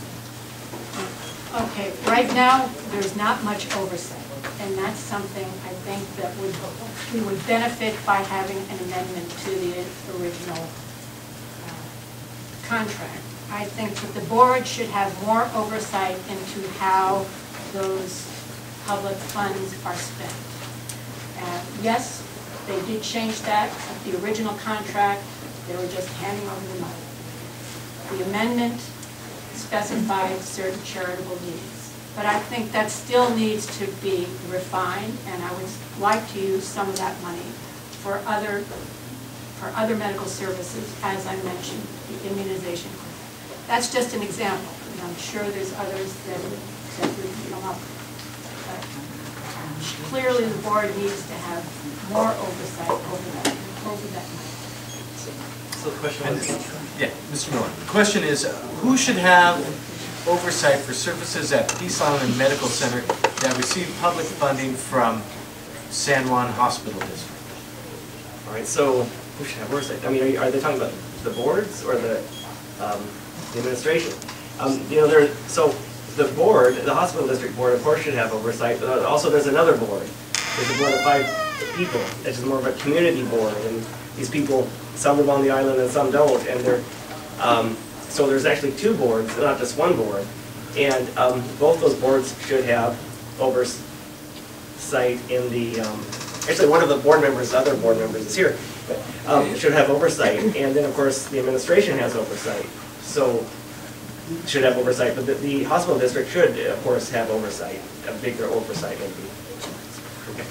Okay, right now, there's not much oversight, and that's something I think that would, we would benefit by having an amendment to the original uh, contract. I think that the board should have more oversight into how those public funds are spent. And yes, they did change that. At the original contract, they were just handing over the money. The amendment specified certain charitable needs. But I think that still needs to be refined, and I would like to use some of that money for other, for other medical services, as I mentioned, the immunization clinic. That's just an example, and I'm sure there's others that, that would come up. But clearly the board needs to have more oversight over that, over that money. So the question was? Yeah, Mister Miller. The question is, uh, who should have oversight for services at Peace Island Medical Center that receive public funding from San Juan Hospital District? All right, so who should have oversight? I mean, are, you, are they talking about the boards or the, um, the administration? Um, you know, there. So the board, the hospital district board, of course, should have oversight. But also, there's another board. There's a board of five people. It's just more of a community board, and these people, some live on the island and some don't, and they're. Um, so there's actually two boards, not just one board, and um, both those boards should have oversight in the. Um, actually, one of the board members, the other board members, is here, but um, should have oversight, and then of course the administration has oversight. So should have oversight, but the, the hospital district should, of course, have oversight, a bigger oversight maybe. Okay.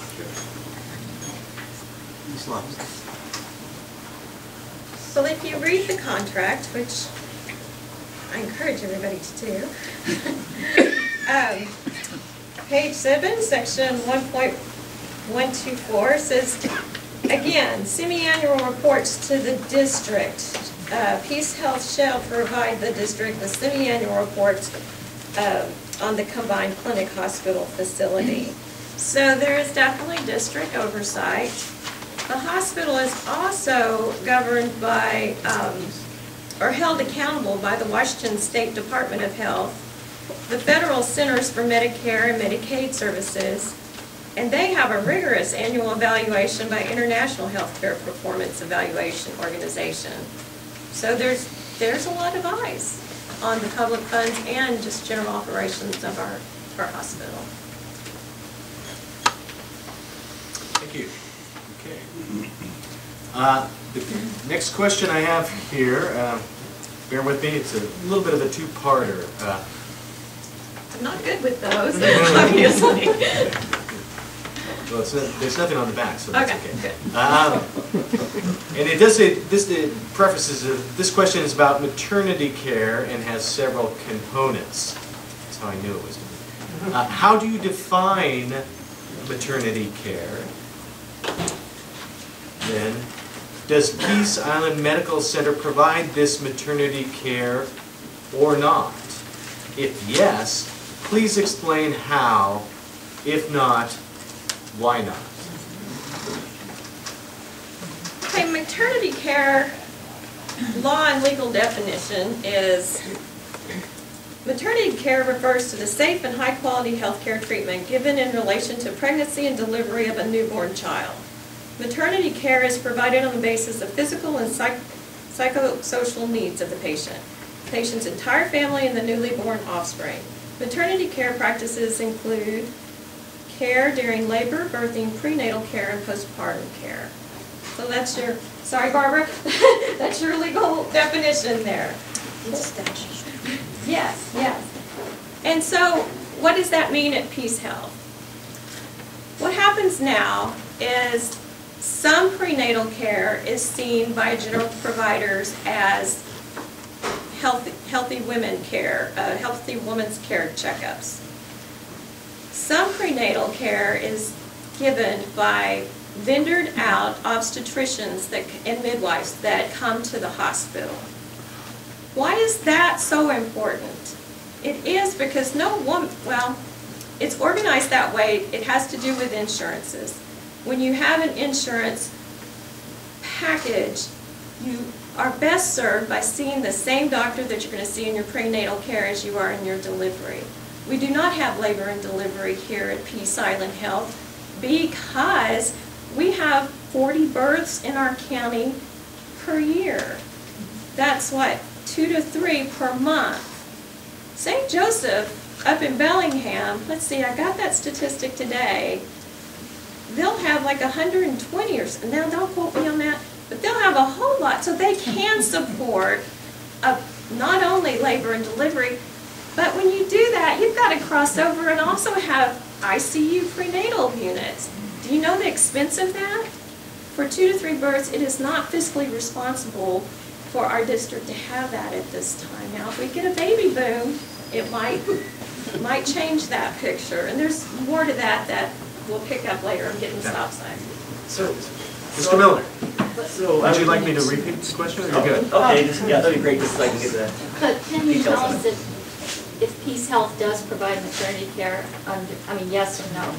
So if you read the contract, which I encourage everybody to do, um, page seven, section one point one two four says, again, semi-annual reports to the district. Uh, Peace Health shall provide the district the semi-annual reports uh, on the combined clinic hospital facility. So there is definitely district oversight. The hospital is also governed by, um, or held accountable by the Washington State Department of Health, the Federal Centers for Medicare and Medicaid Services, and they have a rigorous annual evaluation by International Healthcare Performance Evaluation Organization. So there's, there's a lot of eyes on the public funds and just general operations of our, our hospital. Thank you. Okay. Uh, the next question I have here, uh, bear with me, it's a little bit of a two-parter. Uh, I'm not good with those, obviously. well, it's not, there's nothing on the back, so that's okay. Okay, good. Um, and it does say, this it prefaces, uh, this question is about maternity care and has several components. That's how I knew it was. Uh, how do you define maternity care? Then, does Peace Island Medical Center provide this maternity care or not? If yes, please explain how. If not, why not? Okay, maternity care law and legal definition is maternity care refers to the safe and high quality health care treatment given in relation to pregnancy and delivery of a newborn child. Maternity care is provided on the basis of physical and psych psychosocial needs of the patient, the patient's entire family, and the newly born offspring. Maternity care practices include care during labor, birthing, prenatal care, and postpartum care. So that's your, sorry Barbara, that's your legal definition there. Yes, yes. And so what does that mean at Peace Health? What happens now is some prenatal care is seen by general providers as healthy, healthy women care, uh, healthy women's care checkups. Some prenatal care is given by vendored out obstetricians that, and midwives that come to the hospital. Why is that so important? It is because no woman, well, it's organized that way. It has to do with insurances. When you have an insurance package, you are best served by seeing the same doctor that you're going to see in your prenatal care as you are in your delivery. We do not have labor and delivery here at Peace Island Health because we have forty births in our county per year. That's what, two to three per month. Saint Joseph up in Bellingham, let's see, I got that statistic today. They'll have like one hundred twenty or so, now don't quote me on that, but they'll have a whole lot, so they can support a, not only labor and delivery, but when you do that, you've got to cross over and also have I C U prenatal units. Do you know the expense of that? For two to three births, it is not fiscally responsible for our district to have that at this time. Now, if we get a baby boom, it might, might change that picture. And there's more to that that we'll pick up later. I'm getting the stop sign. So, Mister Miller, so would you like me to repeat this question, or you're good? Okay, just, yeah, that'd be great, just so I can get that. But can you Details tell on us it. if, if Peace Health does provide maternity care, under, I mean, yes or no?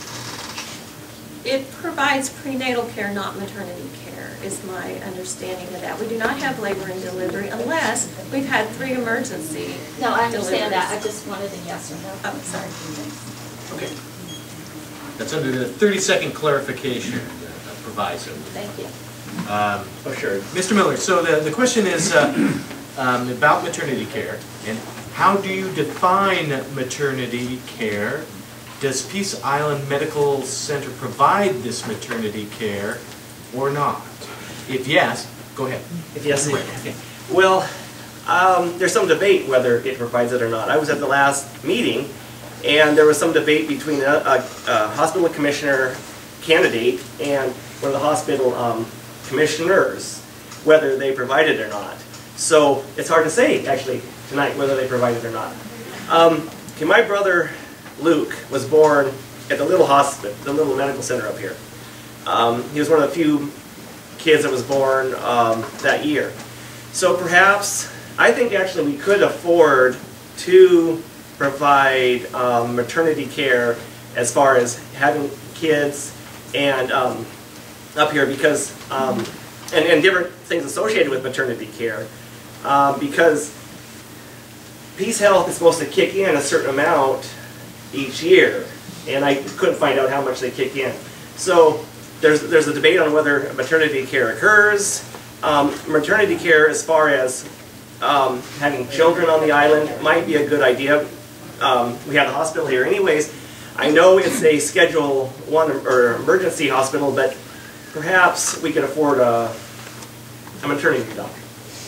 It provides prenatal care, not maternity care, is my understanding of that. We do not have labor and delivery unless we've had three emergency No, I understand that. deliveries. I just wanted a yes or no. Oh, sorry. Okay. That's under the thirty-second clarification uh, proviso. Thank you. Um, Oh, sure. Mister Miller, so the, the question is uh, um, about maternity care, and how do you define maternity care? Does Peace Island Medical Center provide this maternity care or not? If yes, go ahead. If yes, okay. Well, um, there's some debate whether it provides it or not. I was at the last meeting, and there was some debate between a, a, a hospital commissioner candidate and one of the hospital um, commissioners, whether they provide it or not. So it's hard to say, actually, tonight, whether they provide it or not. Um, okay, my brother Luke was born at the little hospital, the little medical center up here. Um, he was one of the few kids that was born um, that year. So perhaps, I think actually we could afford to provide um, maternity care as far as having kids and um, up here because, um, and, and different things associated with maternity care um, because Peace Health is supposed to kick in a certain amount each year, and I couldn't find out how much they kick in. So there's there's a debate on whether maternity care occurs. Um, maternity care, as far as um, having children on the island, might be a good idea. Um, we have a hospital here, anyways. I know it's a Schedule One or emergency hospital, but perhaps we could afford a, a maternity doctor.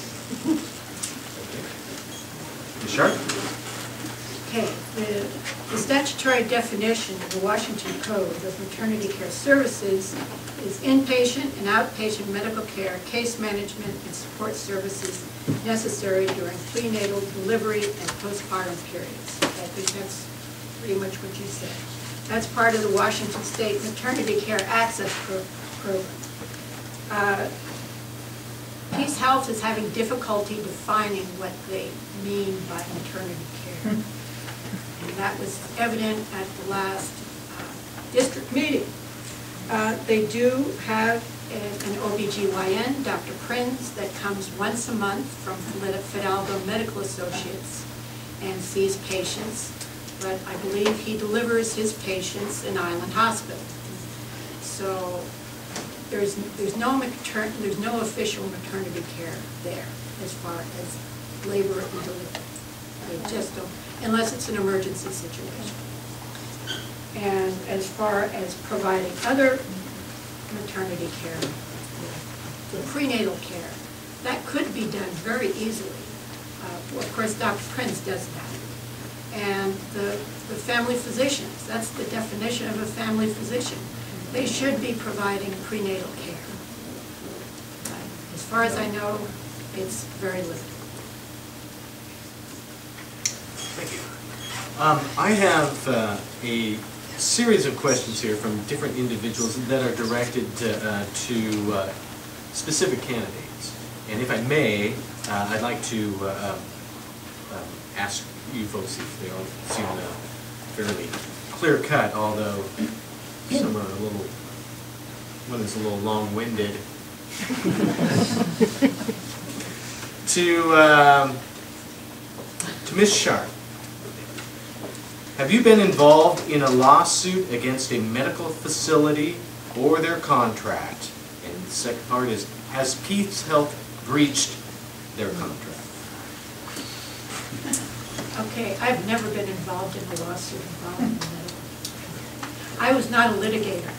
Ms. Sharp? Okay, the, the statutory definition of the Washington Code of maternity care services is inpatient and outpatient medical care, case management, and support services necessary during prenatal delivery and postpartum periods. I think that's pretty much what you said. That's part of the Washington State Maternity Care Access Pro Program. Uh, Peace Health is having difficulty defining what they mean by maternity care. And that was evident at the last uh, district meeting. Uh, they do have an O B G Y N, Doctor Prinz, that comes once a month from Fidalgo Medical Associates and sees patients, but I believe he delivers his patients in Island Hospital. So there's there's no mater there's no official maternity care there as far as labor and delivery. They just don't. unless it's an emergency situation. And as far as providing other maternity care, the prenatal care, that could be done very easily. Uh, well, of course, Doctor Prince does that. And the, the family physicians, that's the definition of a family physician. They should be providing prenatal care. But as far as I know, it's very limited. Thank you. Um, I have uh, a series of questions here from different individuals that are directed to, uh, to uh, specific candidates. And if I may, uh, I'd like to uh, uh, ask you folks if they all seem uh, fairly clear cut, although some are a little, one is a little long-winded. to, um, to Miz Sharp. Have you been involved in a lawsuit against a medical facility or their contract? And the second part is, has Peace Health breached their contract? Okay, I've never been involved in a lawsuit involving the medical. I was not a litigator.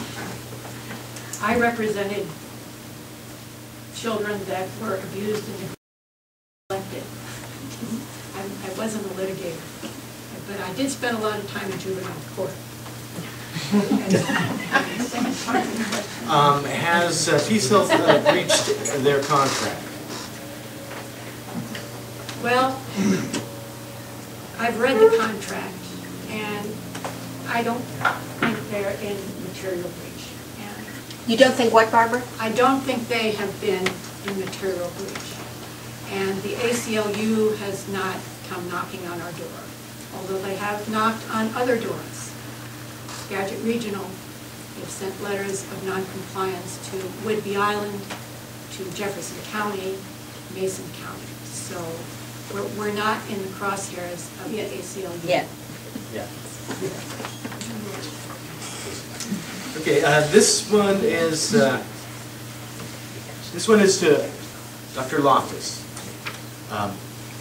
I represented children that were abused and neglected. I, I wasn't a litigator. But I did spend a lot of time in juvenile court. um, has uh, Peace Health uh, breached their contract? Well, I've read the contract, and I don't think they're in material breach. And you don't think what, Barbara? I don't think they have been in material breach. And the A C L U has not come knocking on our door, although they have knocked on other doors. Skagit Regional, they've sent letters of noncompliance to Whidbey Island, to Jefferson County, Mason County. So we're, we're not in the crosshairs of the A C L U. Yeah. Yeah. Okay, uh, this one is uh, this one is to Doctor Loftus. Um,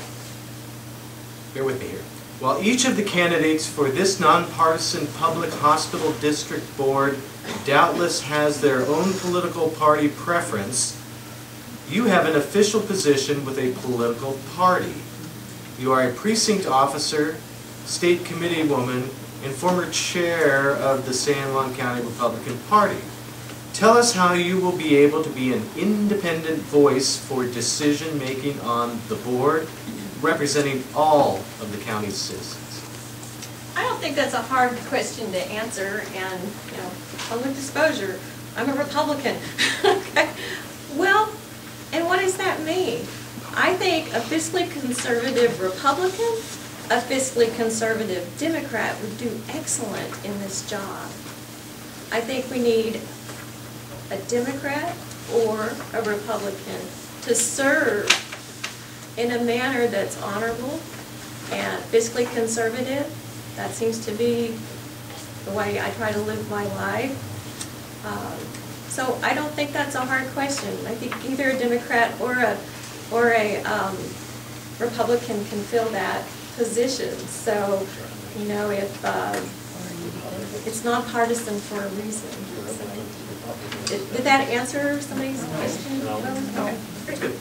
bear with me here. While each of the candidates for this nonpartisan public hospital district board doubtless has their own political party preference, you have an official position with a political party. You are a precinct officer, state committee woman, and former chair of the San Juan County Republican Party. Tell us how you will be able to be an independent voice for decision-making on the board, representing all of the county's citizens. I don't think that's a hard question to answer, and, you know, public disclosure, I'm a Republican. Okay. Well, and what does that mean? I think a fiscally conservative Republican, a fiscally conservative Democrat would do excellent in this job. I think we need a Democrat or a Republican to serve in a manner that's honorable and fiscally conservative. That seems to be the way I try to live my life. Um, so I don't think that's a hard question. I think either a Democrat or a or a um, Republican can fill that position. So, you know, if uh, it's nonpartisan for a reason. So, did, did that answer somebody's question? No. Okay. Very good.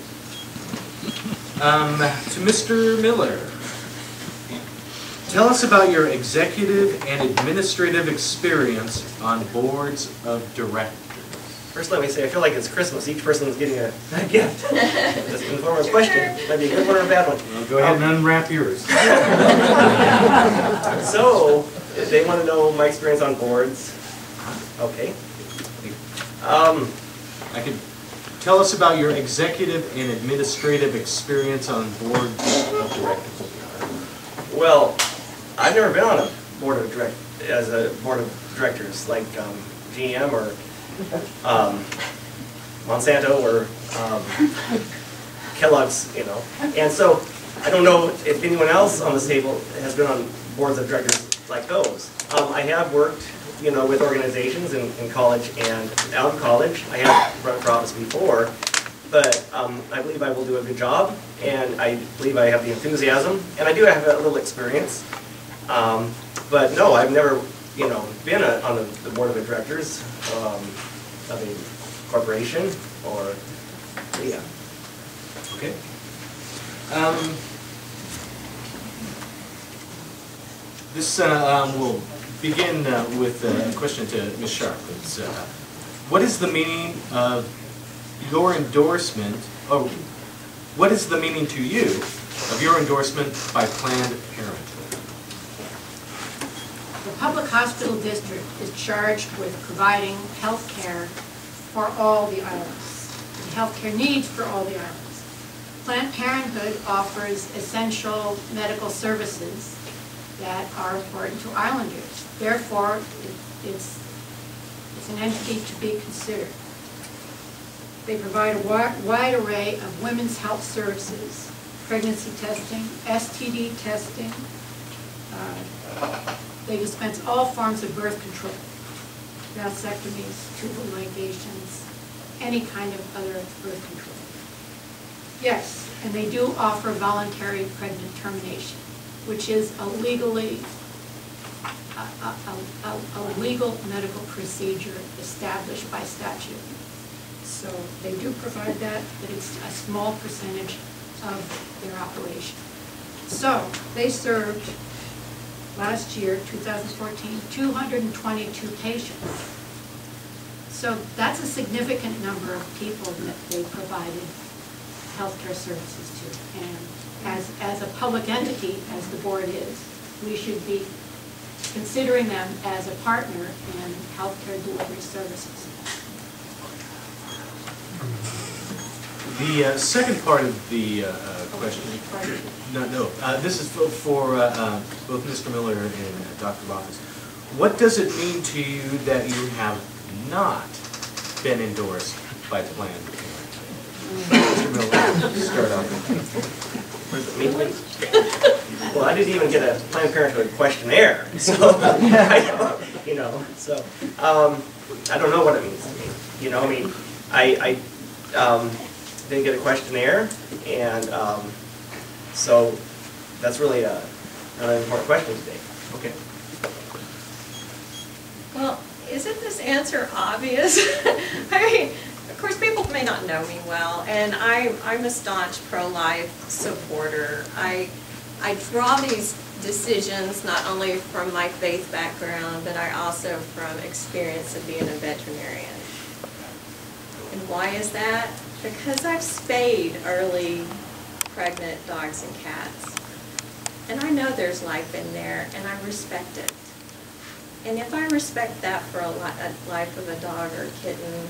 Um, to Mister Miller, tell us about your executive and administrative experience on boards of directors. First, let me say, I feel like it's Christmas. Each person's getting a, a gift. Just in the form of a question. Might be a good one or a bad one. Well, go ahead um, and unwrap yours. So, if they want to know my experience on boards, okay. Um, I could tell us about your executive and administrative experience on boards of directors. Well, I've never been on a board of direct as a board of directors like um, G M or um, Monsanto or um, Kellogg's, you know. And so I don't know if anyone else on this table has been on boards of directors like those. Um, I have worked, you know, with organizations in, in college and out of college. I have run for office before, but um, I believe I will do a good job, and I believe I have the enthusiasm, and I do have a little experience. Um, but no, I've never, you know, been a, on the, the board of directors um, of a corporation, or, yeah. Okay. Um, this uh, um, will begin uh, with a question to Miz Sharp. It's, uh, what is the meaning of your endorsement, oh, what is the meaning to you of your endorsement by Planned Parenthood? The public hospital district is charged with providing health care for all the islands, the health care needs for all the islands. Planned Parenthood offers essential medical services that are important to islanders. Therefore, it, it's, it's an entity to be considered. They provide a wide, wide array of women's health services, pregnancy testing, S T D testing. Uh, they dispense all forms of birth control, vasectomies, tubal ligations, any kind of other birth control. Yes, and they do offer voluntary pregnant termination, which is a legally, a, a, a, a legal medical procedure established by statute. So they do provide that, but it's a small percentage of their operation. So they served last year, two thousand fourteen, two hundred twenty-two patients. So that's a significant number of people that they provided healthcare services to. And as, as a public entity, as the board is, we should be considering them as a partner in healthcare delivery services. The uh, second part of the uh, uh, question, no, no, uh, this is for, for uh, uh, both Mister Miller and uh, Doctor Loftus. What does it mean to you that you have not been endorsed by Planned Parenthood? Mister Miller, start off. What does it mean, please? Well, I didn't even get a Planned Parenthood questionnaire, so I don't, you know, so um, I don't know what it means to me. You know, I mean, I, I um, didn't get a questionnaire, and um, so that's really a, not an important question today. Okay. Well, isn't this answer obvious? I mean, of course, people may not know me well, and I, I'm a staunch pro-life supporter. I, I draw these decisions not only from my faith background, but I also from experience of being a veterinarian. And why is that? Because I've spayed early pregnant dogs and cats. And I know there's life in there, and I respect it. And if I respect that for a, li a life of a dog or a kitten,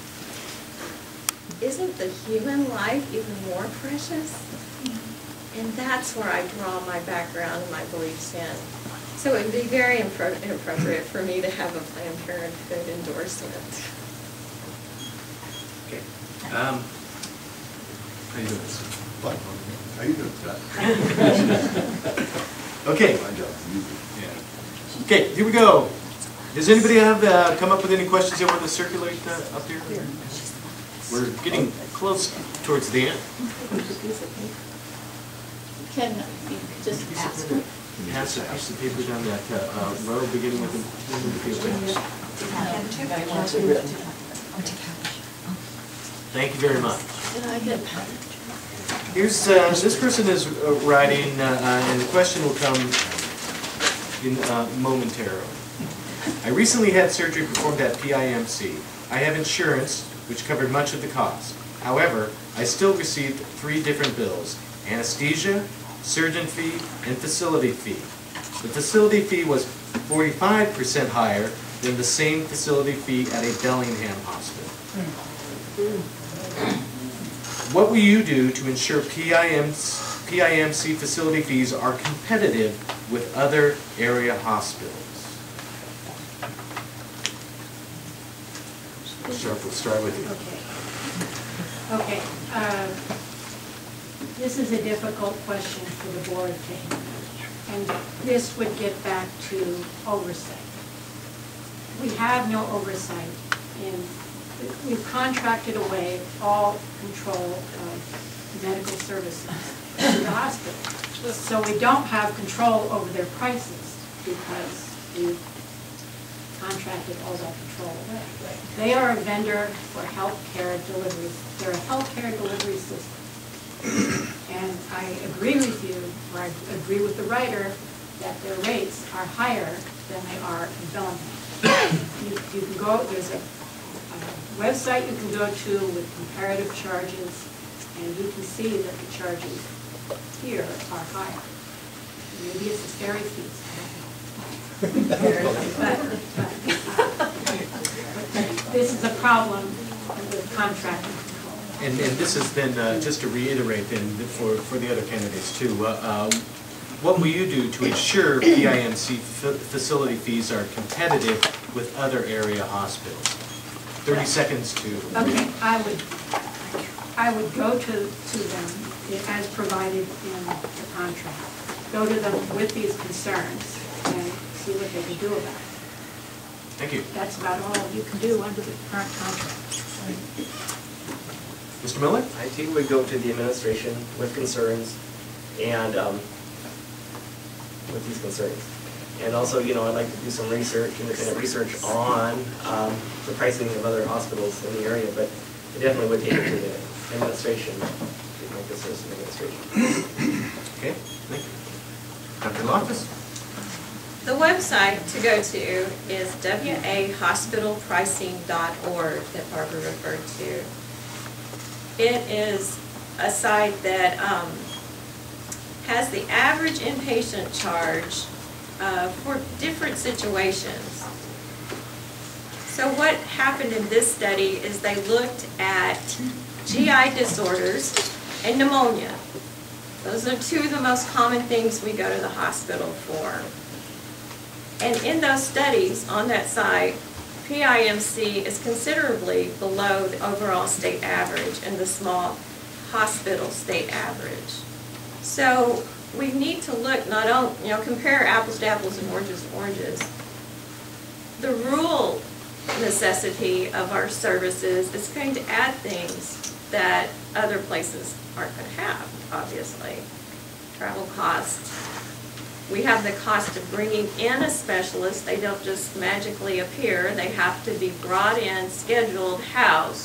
isn't the human life even more precious? And that's where I draw my background and my beliefs in. So it would be very inappropriate for me to have a Planned Parenthood endorsement. Okay. Um, how you doing? What? How you doing, Scott? Okay. My job. Yeah. Okay, here we go. Does anybody have uh, come up with any questions they want to circulate uh, up here? We're getting close towards the end. Can you could just ask? Pass a piece of paper down that uh, uh, row, beginning with the. Thank you very much. Here's uh, this person is uh, writing, uh, uh, and the question will come in uh, momentarily. I recently had surgery performed at P I M C. I have insurance, which covered much of the cost. However, I still received three different bills: anesthesia, surgeon fee, and facility fee. The facility fee was forty-five percent higher than the same facility fee at a Bellingham hospital. What will you do to ensure P I M C facility fees are competitive with other area hospitals? Sharp, we'll start with you. Okay. Okay. Uh, this is a difficult question for the board to handle, and this would get back to oversight. We have no oversight in we've contracted away all control of medical services to the hospital. So we don't have control over their prices because we've contracted all that control away. They are a vendor for healthcare deliveries. They're a healthcare delivery system. And I agree with you, or I agree with the writer, that their rates are higher than they are in Bellingham. You, you can go, there's a, a website you can go to with comparative charges, and you can see that the charges here are higher. Maybe it's a ferry fee. But, but this is a problem with contracting. And, and this has been, uh, just to reiterate then, for, for the other candidates too, uh, uh, what will you do to ensure P I M C facility fees are competitive with other area hospitals? thirty seconds to... Okay, I would, I would go to, to them as provided in the contract. Go to them with these concerns and see what they can do about it. Thank you. That's about all you can do under the current contract. Mister Miller? I too would go to the administration with concerns and um, with these concerns. And also, you know, I'd like to do some research, independent research on um, the pricing of other hospitals in the area, but I definitely would take it to the administration, to make this as an administration. Okay, thank you. Doctor Loftus? The website to go to is W A hospital pricing dot org that Barbara referred to. It is a site that um, has the average inpatient charge uh, for different situations. So what happened in this study is they looked at G I disorders and pneumonia. Those are two of the most common things we go to the hospital for. And in those studies on that site, P I M C is considerably below the overall state average and the small hospital state average. So we need to look not only, you know, compare apples to apples and oranges to oranges. The rural necessity of our services is going to add things that other places aren't going to have, obviously. Travel costs. We have the cost of bringing in a specialist. They don't just magically appear. They have to be brought in, scheduled, housed,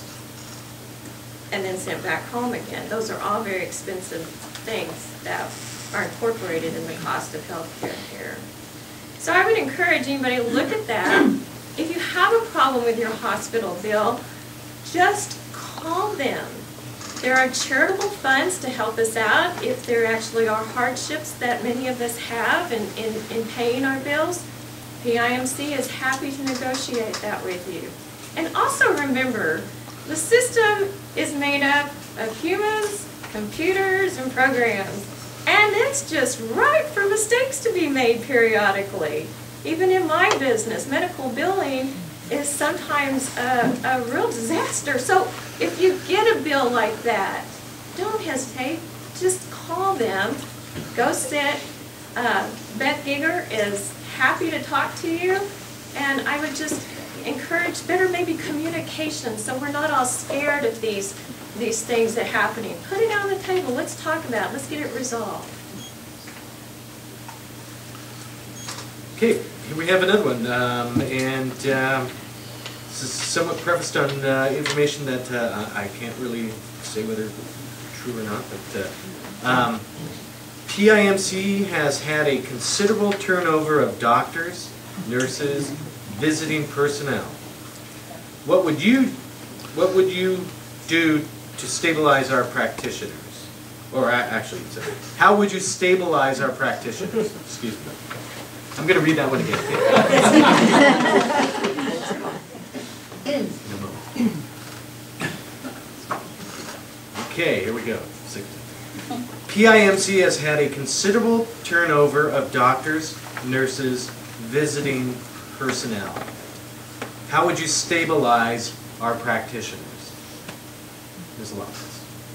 and then sent back home again. Those are all very expensive things that are incorporated in the cost of healthcare here. So I would encourage anybody to look at that. If you have a problem with your hospital bill, just call them. There are charitable funds to help us out if there actually are hardships that many of us have in, in, in paying our bills. P I M C is happy to negotiate that with you. And also remember, the system is made up of humans, computers, and programs. And it's just ripe for mistakes to be made periodically. Even in my business, medical billing is sometimes a, a real disaster. So if you get a bill like that, don't hesitate. Just call them. Go sit. Uh, Beth Giger is happy to talk to you. And I would just encourage better maybe communication so we're not all scared of these, these things that are happening. Put it on the table. Let's talk about it. Let's get it resolved. Okay, here we have another one. Um, and um, this is somewhat prefaced on uh, information that uh, I can't really say whether it's true or not, but uh, um, P I M C has had a considerable turnover of doctors, nurses, visiting personnel. What would you, what would you do to stabilize our practitioners? Or actually, how would you stabilize our practitioners? Excuse me. I'm going to read that one again. Okay, here we go. P I M C has had a considerable turnover of doctors, nurses, visiting personnel. How would you stabilize our practitioners? There's a lot of this.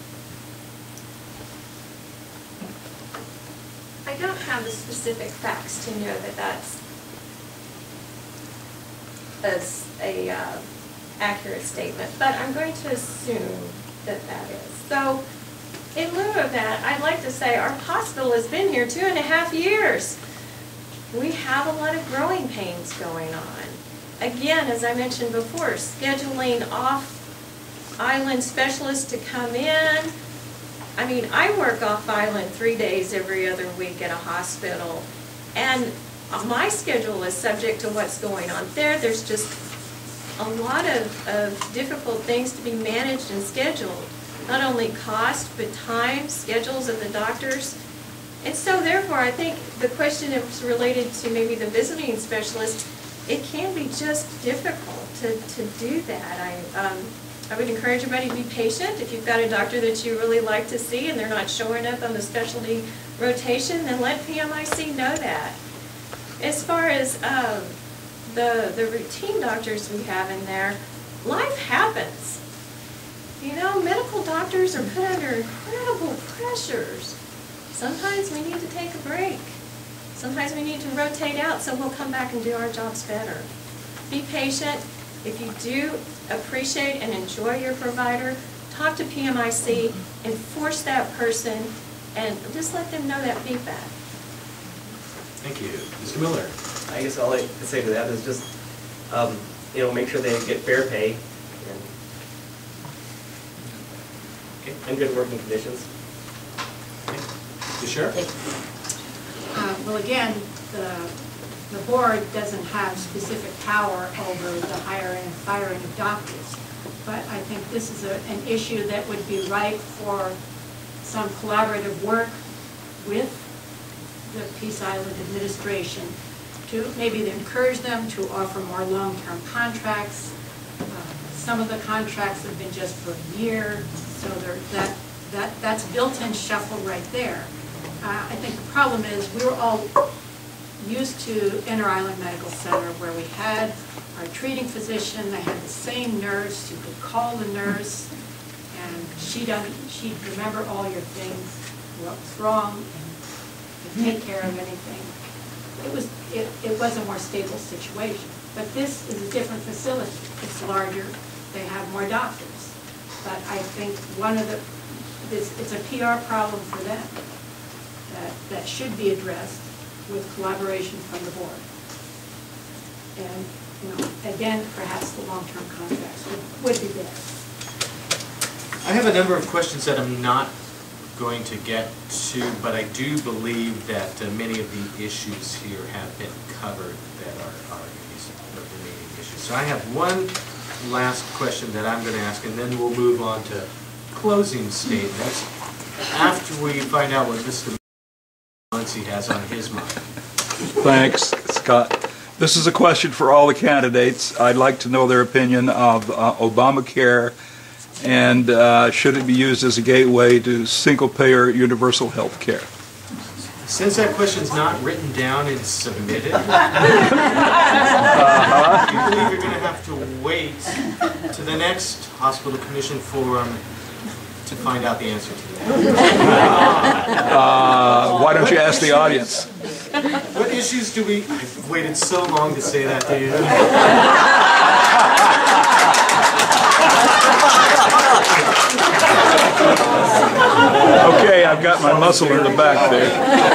I don't have the specific facts to know that that's as a uh, accurate statement, but I'm going to assume that that is. So, in lieu of that, I'd like to say our hospital has been here two and a half years. We have a lot of growing pains going on. Again, as I mentioned before, scheduling off-island specialists to come in. I mean, I work off-island three days every other week at a hospital, and my schedule is subject to what's going on there. There's just a lot of, of difficult things to be managed and scheduled. Not only cost, but time, schedules of the doctors. And so therefore, I think the question is related to maybe the visiting specialist. It can be just difficult to, to do that. I, um, I would encourage everybody to be patient. If you've got a doctor that you really like to see and they're not showing up on the specialty rotation, then let P M I C know that. As far as um, the, the routine doctors we have in there, life happens. You know, medical doctors are put under incredible pressures. Sometimes we need to take a break. Sometimes we need to rotate out so we'll come back and do our jobs better. Be patient. If you do appreciate and enjoy your provider, talk to P M I C and force that person and just let them know that feedback. Thank you. Mister Miller. I guess all I can say to that is just, um, you know, make sure they get fair pay and, okay, and good working conditions. The sheriff? Uh, Well, again, the, the board doesn't have specific power over the hiring and firing of doctors. But I think this is a, an issue that would be ripe for some collaborative work with the Peace Island administration to maybe encourage them to offer more long-term contracts. Uh, some of the contracts have been just for a year, so there, that, that, that's built-in shuffle right there. Uh, I think the problem is we were all used to Inter-Island Medical Center where we had our treating physician, they had the same nurse, you could call the nurse, and she doesn't, she'd remember all your things, what was wrong, and take care of anything. It was, it, it was a more stable situation. But this is a different facility. It's larger, they have more doctors. But I think one of the, it's, it's a P R problem for them that, that should be addressed with collaboration from the board. And, you know, again, perhaps the long-term contracts would, would be there. I have a number of questions that I'm not going to get to, but I do believe that uh, many of the issues here have been covered that are, are these remaining issues. So I have one last question that I'm going to ask, and then we'll move on to closing statements after we find out what Mister Muncie has on his mind. Thanks, Scott. This is a question for all the candidates. I'd like to know their opinion of uh, Obamacare, and uh, should it be used as a gateway to single-payer universal health care? Since that question's not written down and submitted, uh-huh. I believe you're going to have to wait to the next Hospital Commission Forum to find out the answer to that. Uh, why don't you ask the audience? What issues do we... I've waited so long to say that to you. Okay, I've got my muscle in the back there.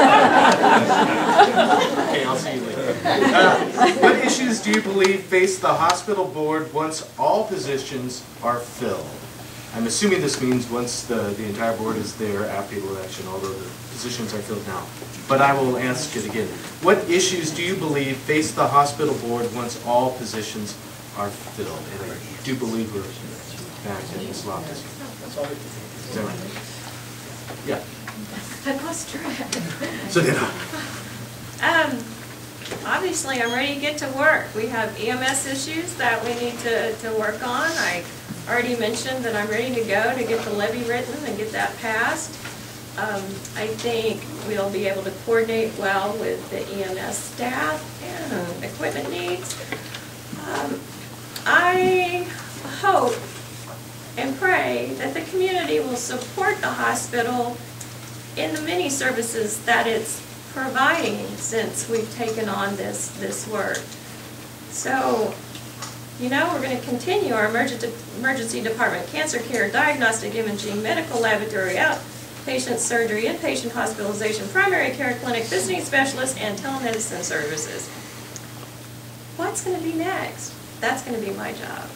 Okay, I'll see you later. Uh, what issues do you believe face the hospital board once all positions are filled? I'm assuming this means once the, the entire board is there after the election, although the positions are filled now. But I will ask it again. What issues do you believe face the hospital board once all positions are filled? And I do believe we're back to Miz Loftus. Is that right? Yeah. I lost track. So did I. Um, obviously, I'm ready to get to work. We have E M S issues that we need to, to work on. I already mentioned that I'm ready to go to get the levy written and get that passed. Um, I think we'll be able to coordinate well with the E M S staff and equipment needs. Um, I hope and pray that the community will support the hospital in the many services that it's providing since we've taken on this, this work. So You know, we're going to continue our emergency emergency department cancer care, diagnostic imaging, medical laboratory, outpatient surgery, inpatient hospitalization, primary care clinic, visiting specialist, and telemedicine services. What's going to be next? That's going to be my job.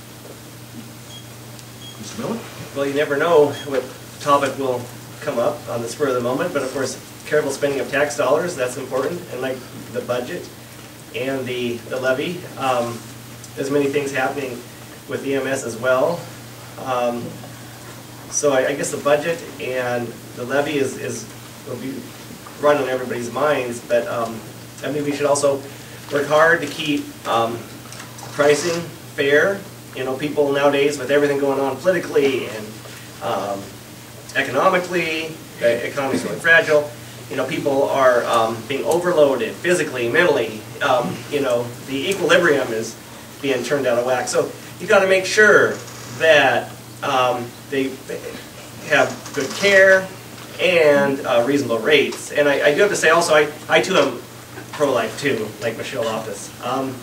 Mister Miller? Well, you never know what topic will come up on the spur of the moment, but of course, careful spending of tax dollars, that's important, and like the budget and the, the levy. Um, there's many things happening with E M S as well. Um, so I, I guess the budget and the levy is, is will be run on everybody's minds, but um, I mean we should also work hard to keep um, pricing fair. You know, people nowadays with everything going on politically and um, economically, the economy's really fragile. You know, people are um, being overloaded physically, mentally. Um, you know, the equilibrium is being turned out of whack. So you got to make sure that um, they have good care and uh, reasonable rates. And I, I do have to say also, I, I too am pro-life too, like Michelle Loftus. Um,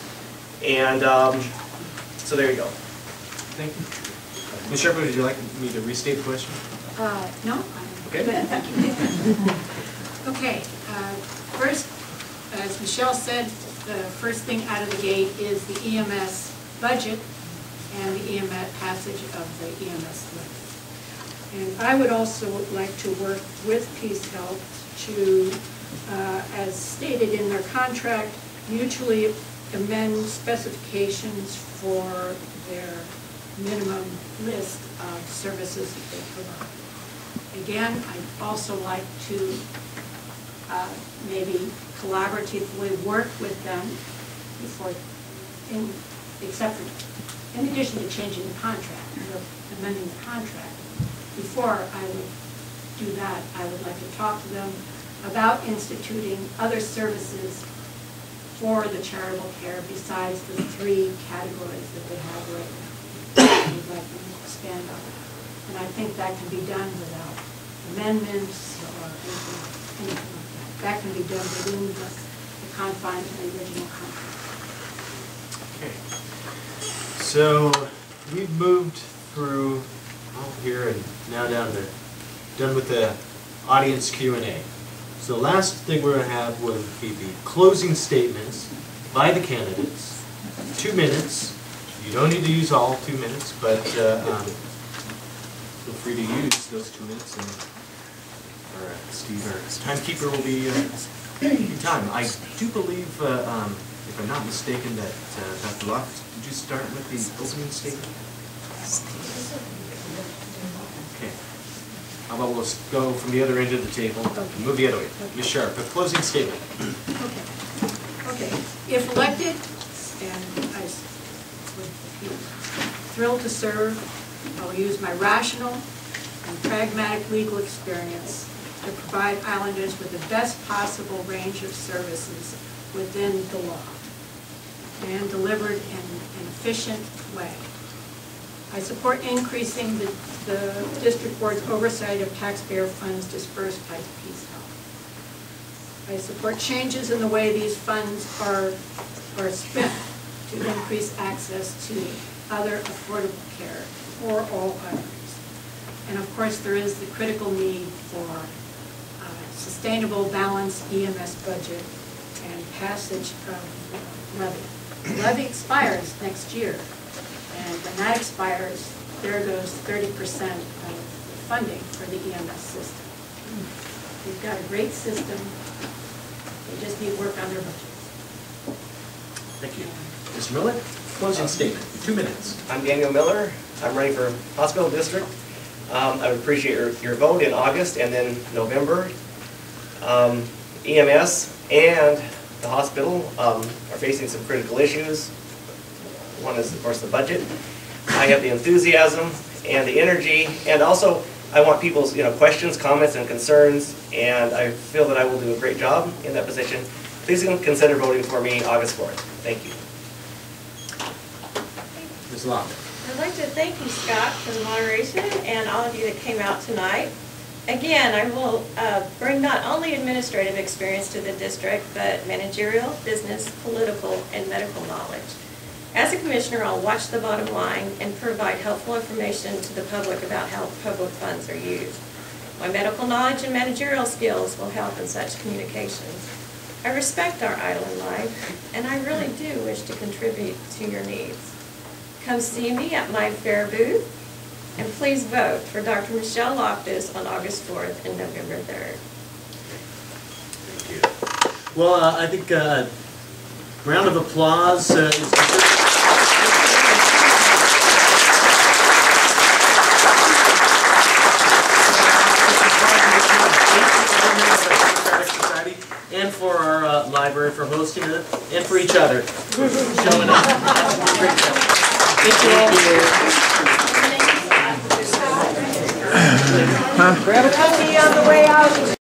and um, so there you go. Thank you. Miz Sherman, would you like me to restate the question? Uh, no? Okay. Thank you. Okay, uh, first, as Michelle said, the first thing out of the gate is the E M S budget and the E M S passage of the E M S levy. And I would also like to work with Peace Health to, uh, as stated in their contract, mutually amend specifications for their minimum list of services that they provide. Again, I'd also like to uh, maybe collaboratively work with them before, in, except for, in addition to changing the contract, or amending the contract. Before I would do that, I would like to talk to them about instituting other services for the charitable care besides the three categories that they have right now. We'd like them to expand on that. And I think that can be done without amendments or anything, anything like that. That can be done within the, the confines of the original contract. Okay. So we've moved through all here and now down to done with the audience Q and A. So the last thing we're going to have will be the closing statements by the candidates. Two minutes. You don't need to use all two minutes, but uh, um, feel free to use those two minutes. And our, uh, Steve, our timekeeper, will be uh, in time. I do believe, uh, um, if I'm not mistaken, that uh, Doctor Loftus, did you start with the opening statement? Okay. How about we'll go from the other end of the table, and move the other way. Miz Sharp, a closing statement. Okay. Okay. If elected, and I would be thrilled to serve, I will use my rational and pragmatic legal experience to provide Islanders with the best possible range of services within the law and delivered in an efficient way. I support increasing the, the district board's oversight of taxpayer funds dispersed by Peace Health. I support changes in the way these funds are, are spent to increase access to other affordable care for all Islanders. And of course, there is the critical need for uh, sustainable, balanced E M S budget and passage of the levy. The levy expires next year. And when that expires, there goes thirty percent of the funding for the E M S system. We've got a great system. They just need work on their budgets. Thank you. Mister Miller, closing statement, two minutes. I'm Daniel Miller. I'm running for Hospital District. Um, I would appreciate your, your vote in August and then November. Um, E M S and the hospital um, are facing some critical issues. One is, of course, the budget. I have the enthusiasm and the energy, and also I want people's you know questions, comments, and concerns, and I feel that I will do a great job in that position. Please consider voting for me August fourth. Thank you. Miz Locke. I'd like to thank you, Scott, for the moderation and all of you that came out tonight. Again, I will uh, bring not only administrative experience to the district, but managerial, business, political, and medical knowledge. As a commissioner, I'll watch the bottom line and provide helpful information to the public about how public funds are used. My medical knowledge and managerial skills will help in such communications. I respect our island life, and I really do wish to contribute to your needs. Come see me at my fair booth, and please vote for Doctor Michelle Loftus on August fourth and November third. Thank you. Well, uh, I think uh, round of applause uh, is considered. And for our uh, library for hosting it, and for each other showing up. Great job. Thank you all. Grab a cookie on the way out.